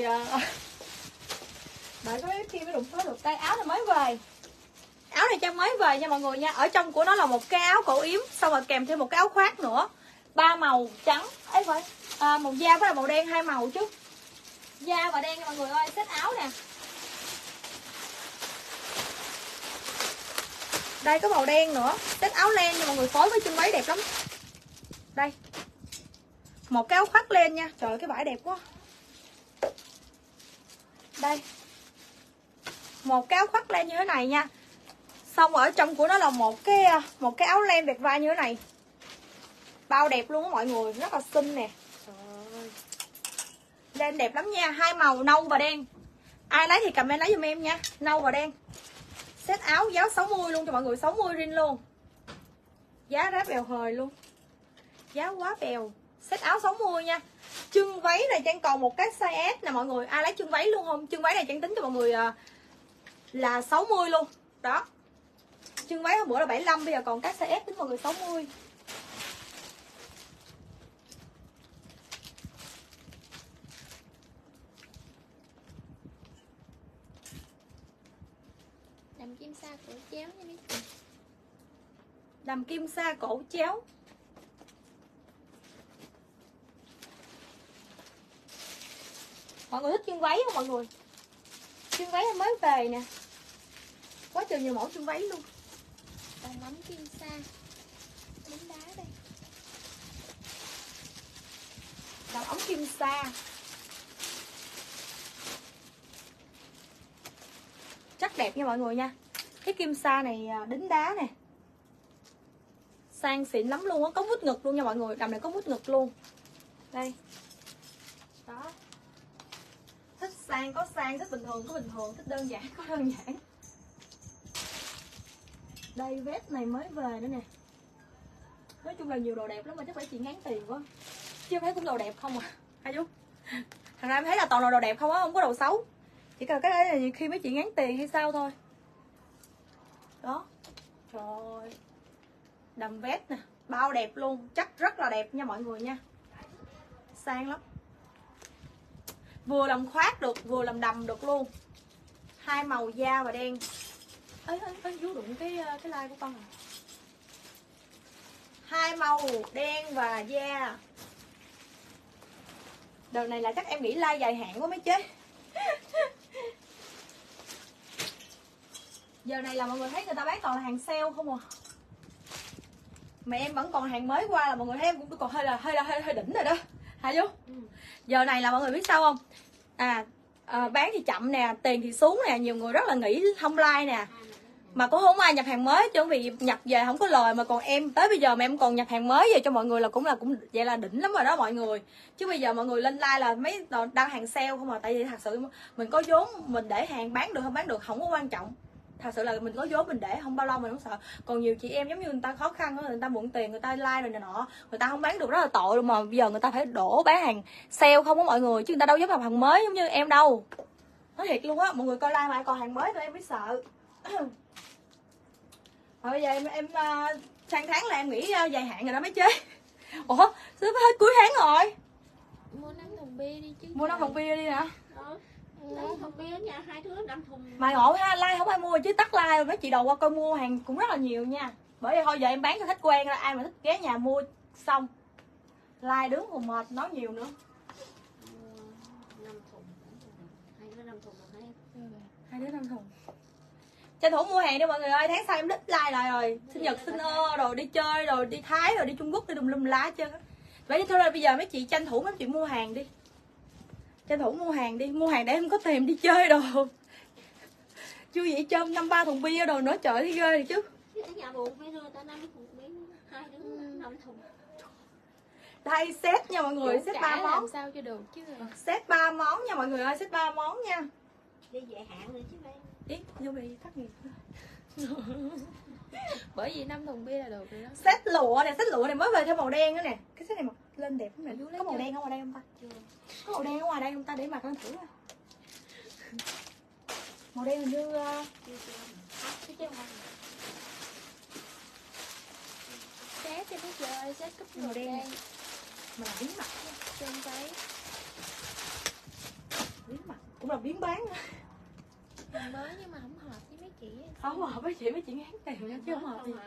Speaker 1: đợi có khi mới đụng tới được. Đây, áo này mới về. Áo này Trang mới về nha mọi người nha. Ở trong của nó là một cái áo cổ yếm, xong rồi kèm thêm một cái áo khoác nữa. Ba màu trắng, ấy phải à, màu da với là màu đen, hai màu chứ. Da và đen nha mọi người ơi. Set áo nè. Đây có màu đen nữa. Set áo len nha mọi người, phối với chân váy đẹp lắm. Đây. Một cái áo khoác len nha. Trời ơi cái vải đẹp quá. Đây. Một cái áo khoác len như thế này nha. Xong ở trong của nó là một cái một cái áo len bẹt vai như thế này. Bao đẹp luôn á mọi người, rất là xinh nè. Trời ơi. Len đẹp lắm nha, hai màu nâu và đen. Ai lấy thì comment lấy giùm em nha, nâu và đen. Set áo giá sáu mươi luôn cho mọi người, sáu mươi rin luôn. Giá ráp bèo hời luôn. Giá quá bèo. Set áo sáu mươi nha. Chân váy này Trang còn một cái size S nè mọi người. Ai lấy chân váy luôn không? Chân váy này Trang tính cho mọi người là sáu mươi luôn. Đó. Chân váy hôm bữa là bảy mươi lăm, bây giờ còn cái size S tính mọi người sáu mươi.
Speaker 2: Đầm kim sa cổ chéo nha mấy chị.
Speaker 1: Đầm kim sa cổ chéo. Mọi người thích chân váy không mọi người? Chân váy em mới về nè. Quá trời nhiều mẫu chân váy luôn.
Speaker 2: Đầm ống kim sa. Đính đá đây.
Speaker 1: Đầm ống kim sa. Chắc đẹp nha mọi người nha. Cái kim sa này đính đá nè. Sang xịn lắm luôn á, có vút ngực luôn nha mọi người. Đầm này có vút ngực luôn. Đây. Đó. Thích sang có sang, thích bình thường có bình thường, thích đơn giản có đơn giản. Đây vest này mới về nữa nè. Nói chung là nhiều đồ đẹp lắm mà chắc phải chị ngán tiền quá. Chứ thấy cũng đồ đẹp không à. Hai chú. Thằng ra em thấy là toàn là đồ đẹp không á, không có đồ xấu. Chỉ cần cái đấy là khi mấy chị ngán tiền hay sao thôi. Đó. Trời ơi. Đầm vest nè, bao đẹp luôn, chắc rất là đẹp nha mọi người nha. Sang lắm. Vừa làm khoác được, vừa làm đầm được luôn. Hai màu da và đen. Ấy ấy ấy vú đụng cái cái like của con à. Hai màu đen và da. Đợt này là chắc em nghĩ like dài hạn quá mấy chế. Giờ này là mọi người thấy người ta bán toàn là hàng sale không à. Mà em vẫn còn hàng mới qua là mọi người thấy em cũng còn hơi là hơi là hơi, hơi đỉnh rồi đó. Hả chú? Ừ. Giờ này là mọi người biết sao không? À, à bán thì chậm nè, tiền thì xuống nè, nhiều người rất là nghĩ không like nè. Mà cũng không ai nhập hàng mới chứ, vì nhập về không có lời, mà còn em tới bây giờ mà em còn nhập hàng mới về cho mọi người là cũng là cũng vậy là đỉnh lắm rồi đó mọi người. Chứ bây giờ mọi người lên like là mấy đăng hàng sale không à, tại vì thật sự mình có vốn mình để hàng bán được không bán được không có quan trọng. Thật sự là mình có vốn mình để không bao lâu mình không sợ. Còn nhiều chị em giống như người ta khó khăn đó, người ta mượn tiền, người ta like rồi này nọ, người ta không bán được rất là tội luôn, mà bây giờ người ta phải đổ bán hàng sale không có mọi người, chứ người ta đâu dám làm hàng mới giống như em đâu. Nói thiệt luôn á, mọi người coi like mà còn hàng mới nữa em biết sợ. Rồi bây giờ em em uh, sang tháng là em nghĩ uh, dài hạn rồi đó mấy chế. Ủa, sắp hết cuối tháng rồi.
Speaker 2: Mua năm thùng bia đi chứ.
Speaker 1: Mua năm thùng bia đi hả?
Speaker 2: Đó. Lấy thùng bia ở nhà hai đứa năm thùng.
Speaker 1: Mà ngộ ha, like không ai mua chứ tắt like mấy chị đầu qua coi mua hàng cũng rất là nhiều nha. Bởi vì thôi giờ em bán cho khách quen ra, ai mà thích ghé nhà mua Xong. Like đứng còn mệt nói nhiều nữa.
Speaker 2: năm thùng. Hai đứa năm thùng là thấy.
Speaker 1: Hai đứa năm thùng. Tranh thủ mua hàng đi mọi người ơi, tháng sau em đích like lại rồi. Sinh nhật sinh ơ rồi đi chơi rồi đi Thái rồi đi Trung Quốc đi đùm lum lá chứ. Vậy thôi bây giờ mấy chị tranh thủ mấy chị mua hàng đi. Tranh thủ mua hàng đi, mua hàng để em có tiền đi chơi đồ. Chứ vậy chôm năm ba thùng bia đồ nữa trời thấy ghê rồi chứ.
Speaker 2: Ở nhà buồn phải đưa ta năm thùng bia, hai đứa năm thùng.
Speaker 1: Đây set nha mọi người, set ba món.
Speaker 2: Làm sao cho được chứ.
Speaker 1: Set ba món nha mọi người ơi, set ba món nha.
Speaker 2: Đi về hạn nữa chứ đây.
Speaker 1: Ý, vô bị thất nghiệp.
Speaker 2: Bởi vì năm thùng bia là được rồi đó.
Speaker 1: Set lụa nè, set lụa này mới về theo màu đen nữa nè. Cái set này mặc lên đẹp lắm nè. Có màu đen ở ngoài đây không ta? Chưa. Có màu đen ở ngoài đây không ta để mặc lên thử coi. Màu đen hình như uh...
Speaker 2: Xét cho biết chơi, xét cúp
Speaker 1: màu đen này. Mà là biến mặt
Speaker 2: trên cái
Speaker 1: biến mặt cũng là biến bán nữa.
Speaker 2: mới nhưng mà không hợp với mấy chị.
Speaker 1: Không hợp với chị, mấy chị ngán tiền nha chứ không hợp gì.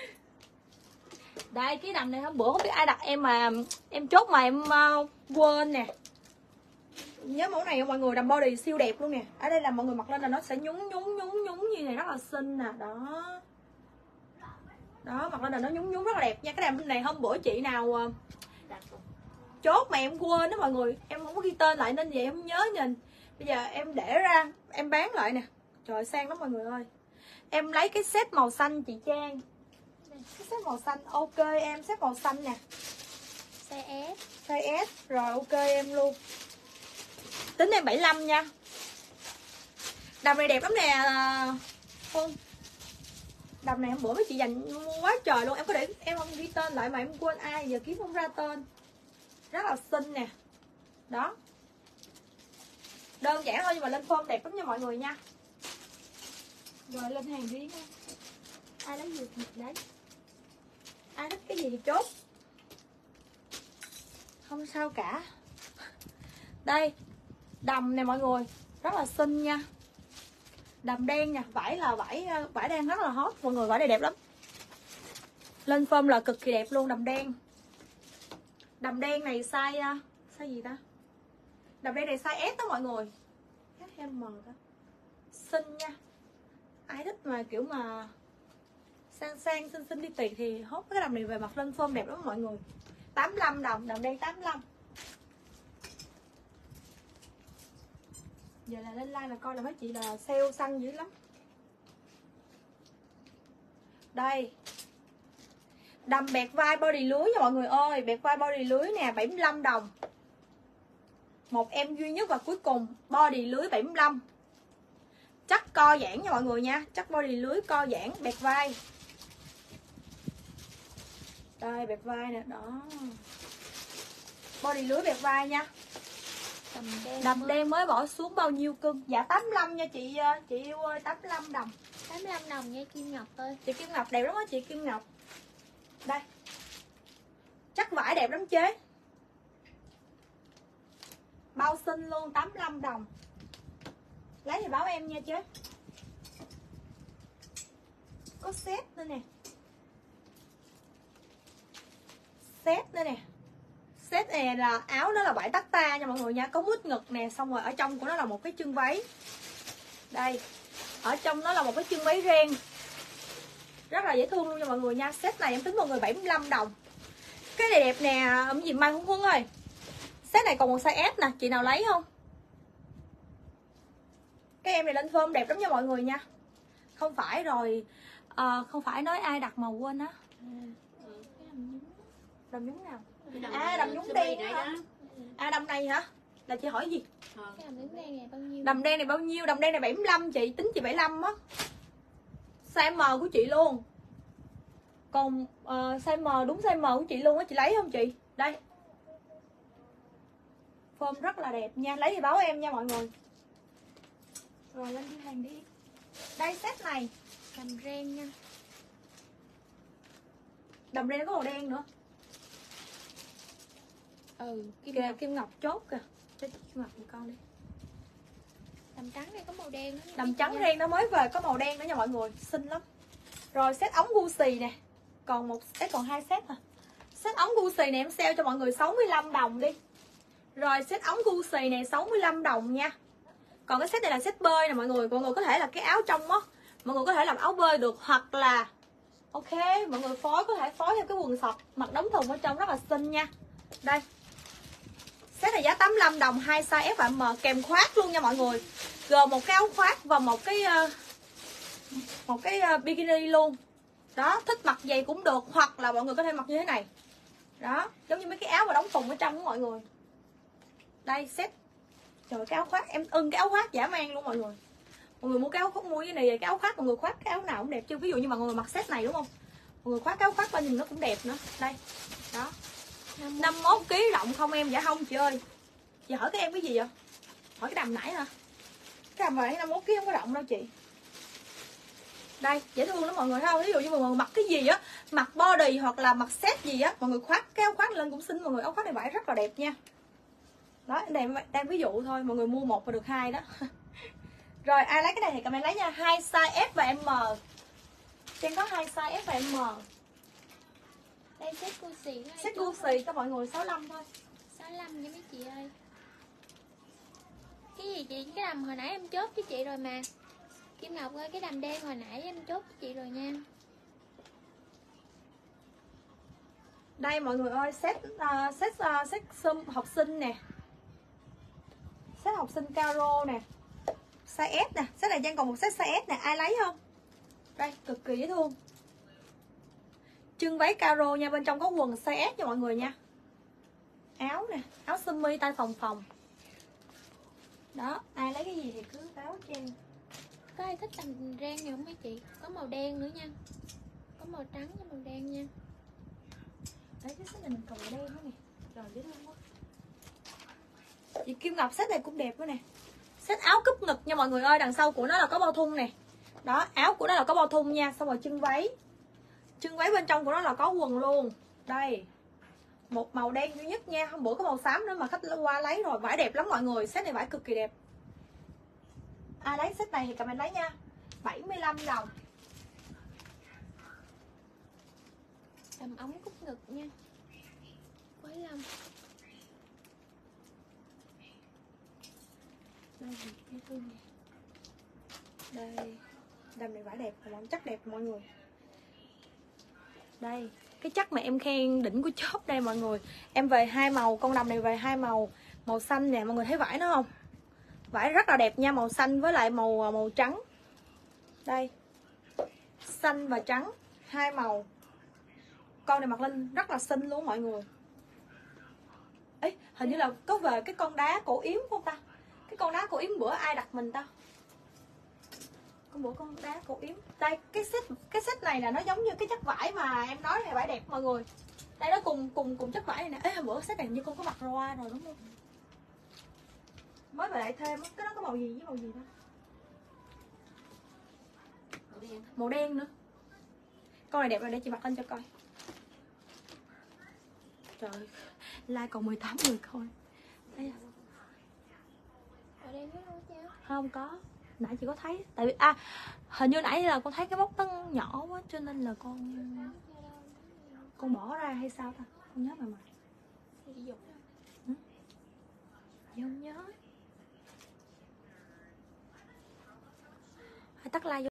Speaker 1: Đây cái đầm này hôm bữa không biết ai đặt em mà em chốt mà em uh, quên nè. Nhớ mẫu này mọi người, đầm body siêu đẹp luôn nè. Ở đây là mọi người mặc lên là nó sẽ nhúng nhúng nhúng nhúng như này rất là xinh nè, đó. Đó, mặc lên là nó nhúng nhúng rất là đẹp nha. Cái đầm này hôm bữa chị nào uh, chốt mà em quên đó mọi người, em không có ghi tên lại nên vậy em không nhớ nhìn. Bây giờ em để ra em bán lại nè. Trời sang lắm mọi người ơi. Em lấy cái set màu xanh chị Trang. Cái set màu xanh ok em, set màu xanh nè.
Speaker 2: Size S.
Speaker 1: Size S rồi ok em luôn. Tính em bảy mươi lăm nha. Đầm này đẹp lắm nè Phương. Đầm này hôm bữa mấy chị dành quá trời luôn. Em có để em không ghi tên lại mà em quên ai giờ kiếm không ra tên. Rất là xinh nè. Đó. Đơn giản thôi nhưng mà lên form đẹp lắm nha mọi người nha. Rồi lên hàng đi nha. Ai lấy gì thì lấy. Ai thích cái gì thì chốt. Không sao cả. Đây. Đầm nè mọi người. Rất là xinh nha. Đầm đen nha. Vải là vải vải đen rất là hot. Mọi người vải này đẹp lắm. Lên form là cực kỳ đẹp luôn. Đầm đen. Đầm đen này size size gì ta? Đầm đen này size S đó mọi người. em em đó. Xinh nha. Ai thích mà kiểu mà sang sang xinh xinh đi tiệc thì hốt cái đầm này về mặt lên form đẹp lắm mọi người. tám mươi lăm đồng, đầm đen tám mươi lăm. Giờ là lên like là coi là mấy chị là sale xăng dữ lắm. Đây. Đầm bẹt vai body lưới nha mọi người ơi. Bẹt vai body lưới nè, bảy mươi lăm đồng. Một em duy nhất và cuối cùng. Body lưới bảy mươi lăm. Chắc co giãn nha mọi người nha. Chắc body lưới co giãn bẹt vai. Đây bẹt vai nè, đó. Body lưới bẹt vai nha.
Speaker 2: Đầm đen,
Speaker 1: Đầm đen mới bỏ xuống bao nhiêu cân? Dạ tám mươi lăm nha chị chị yêu ơi, tám mươi lăm đồng.
Speaker 2: tám mươi lăm đồng nha Kim Ngọc ơi.
Speaker 1: Chị Kim Ngọc đẹp lắm á chị Kim Ngọc. Đây. Chắc vải đẹp lắm chế. Bao xinh luôn, tám mươi lăm đồng. Lấy thì báo em nha chế. Có set nữa nè. Set nữa nè. Set này là áo đó là vải tacta nha mọi người nha. Có mút ngực nè. Xong rồi ở trong của nó là một cái chân váy. Đây. Ở trong nó là một cái chân váy ren. Rất là dễ thương luôn nha mọi người nha. Set này em tính mọi người bảy mươi lăm đồng. Cái này đẹp nè. Ông gì Mai Huân Huân ơi. Set này còn một size S nè. Chị nào lấy không? Cái em này lên form đẹp lắm nha mọi người nha. Không phải rồi à, không phải nói ai đặt mà quên á. Đầm nhúng nào? À đầm nhúng đen hả? À đầm này hả? Là chị hỏi gì?
Speaker 2: Cái đầm đen này bao nhiêu?
Speaker 1: Đầm đen này bao nhiêu? Đầm đen này bảy mươi lăm chị, tính chị bảy mươi lăm á. Size M của chị luôn. Còn uh, size M đúng size M của chị luôn á, chị lấy không chị? Đây. Form rất là đẹp nha, lấy thì báo em nha mọi người. Rồi lên đi hàng đi. Đây set này,
Speaker 2: Đầm ren nha.
Speaker 1: đầm ren có màu đen nữa.
Speaker 2: Ừ, Kim
Speaker 1: Kìa,
Speaker 2: Ngọc.
Speaker 1: Kim Ngọc chốt kìa. Cho chị Kim Ngọc một con đi.
Speaker 2: Đầm trắng này có màu đen.
Speaker 1: Đầm trắng ren nó mới về có màu đen nữa nha mọi người, xinh lắm. Rồi set ống Gucci nè. Còn một set còn hai set à. Set ống Gucci này em sale cho mọi người sáu mươi lăm đồng đi. Rồi set ống Gucci này sáu mươi lăm đồng nha. Còn cái set này là set bơi nè mọi người. Mọi người có thể là cái áo trong á, mọi người có thể làm áo bơi được, hoặc là ok, mọi người phối có thể phối theo cái quần sọt mặc đóng thùng ở trong rất là xinh nha. Đây. Set này giá tám mươi lăm đồng, hai size S và M kèm khoác luôn nha mọi người. Gồm một cái áo khoác và một cái một cái bikini luôn. Đó, thích mặc giày cũng được, hoặc là mọi người có thể mặc như thế này. Đó, giống như mấy cái áo mà đóng thùng ở trong của mọi người. Đây set. Trời, cái áo khoác em ưng cái áo khoác dã man luôn mọi người. Mọi người mua cái áo khoác mua cái này, cái áo khoác mọi người khoác cái áo nào cũng đẹp chứ. Ví dụ như mọi người mặc set này đúng không? Mọi người khoác cái áo khoác qua nhìn nó cũng đẹp nữa. Đây. Đó. năm mươi mốt ki lô gam rộng không em? Dạ không chị ơi. Chị hỏi cái em cái gì vậy? Hỏi cái đầm nãy hả? Cái đầm này năm mươi mốt ki lô gam không có rộng đâu chị. Đây, dễ thương lắm mọi người thấy không? Ví dụ như mọi người mặc cái gì á, mặc body hoặc là mặc set gì á, mọi người khoác cái áo khoác lên cũng xinh mọi người. Áo khoác này vải rất là đẹp nha. Đó, em đang ví dụ thôi, mọi người mua một và được hai đó. Rồi ai lấy cái này thì comment lấy nha, hai size S và M. Trên có hai size S và M.
Speaker 2: Đây set Gucci.
Speaker 1: Set Gucci cho mọi người sáu mươi lăm thôi.
Speaker 2: sáu mươi lăm nha mấy chị ơi. Cái gì chị? Cái đầm hồi nãy em chốt với chị rồi mà. Kim Ngọc ơi, cái đầm đen hồi nãy em chốt với chị rồi nha.
Speaker 1: Đây mọi người ơi, set uh, set uh, set sum học sinh nè. Set học sinh caro nè. Size S nè, set này Trang còn một set size S nè, ai lấy không? Đây, cực kỳ dễ thương. Trưng váy caro nha, bên trong có quần size S cho mọi người nha. Áo nè, áo sơ mi tay phồng phồng. Đó, ai lấy cái gì thì cứ báo Trang.
Speaker 2: Có ai thích đầm ren gì không mấy chị? Có màu đen nữa nha. Có màu trắng với màu đen nha.
Speaker 1: Đấy, cái set này mình còn màu đen nữa nè. Rồi, dễ thương quá. Chị Kim Ngọc set này cũng đẹp quá nè. Set áo cúp ngực nha mọi người ơi, đằng sau của nó là có bao thun nè. Đó, áo của nó là có bao thun nha, xong rồi chân váy. Chân váy bên trong của nó là có quần luôn. Đây. Một màu đen duy nhất nha, hôm bữa có màu xám nữa mà khách qua lấy rồi, vải đẹp lắm mọi người, set này vải cực kỳ đẹp. Ai lấy set này thì comment lấy nha. bảy mươi lăm đồng.
Speaker 2: Đầm ống cúc ngực nha. Quái lông.
Speaker 1: Đây dễ thương nè. Đây, đầm này vải đẹp, món chắc đẹp mọi người. Đây, cái chắc mà em khen đỉnh của chốt đây mọi người. Em về hai màu, con đầm này về hai màu. Màu xanh nè, mọi người thấy vải nó không? Vải rất là đẹp nha, màu xanh với lại màu màu trắng. Đây. Xanh và trắng, hai màu. Con này mặc lên rất là xinh luôn mọi người. Ấy, hình như là có về cái con đá cổ yếm không ta? Cái con đá cổ yếm bữa ai đặt mình ta? Con bữa con đá cổ yếm. Đây, cái set cái set này là nó giống như cái chất vải mà em nói này, vải đẹp mọi người. Đây nó cùng cùng cùng chất vải này nè. Ê, bữa set này như con có mặc roa rồi đúng không? Mới về lại thêm cái đó có màu gì với màu gì đó?
Speaker 2: Màu đen.
Speaker 1: Màu đen nữa. Con này đẹp rồi, để chị mặc lên cho coi. Trời, like còn mười tám người coi. Đây.
Speaker 2: Màu đen hết luôn chứ?
Speaker 1: Không có. Nãy chị có thấy. Tại vì à hình như nãy là con thấy cái móc nó nhỏ quá cho nên là con con bỏ ra hay sao ta? Không nhớ mà mà.
Speaker 2: Chị dục.
Speaker 1: Ừ? Chị không nhớ. Hay tắt like vô.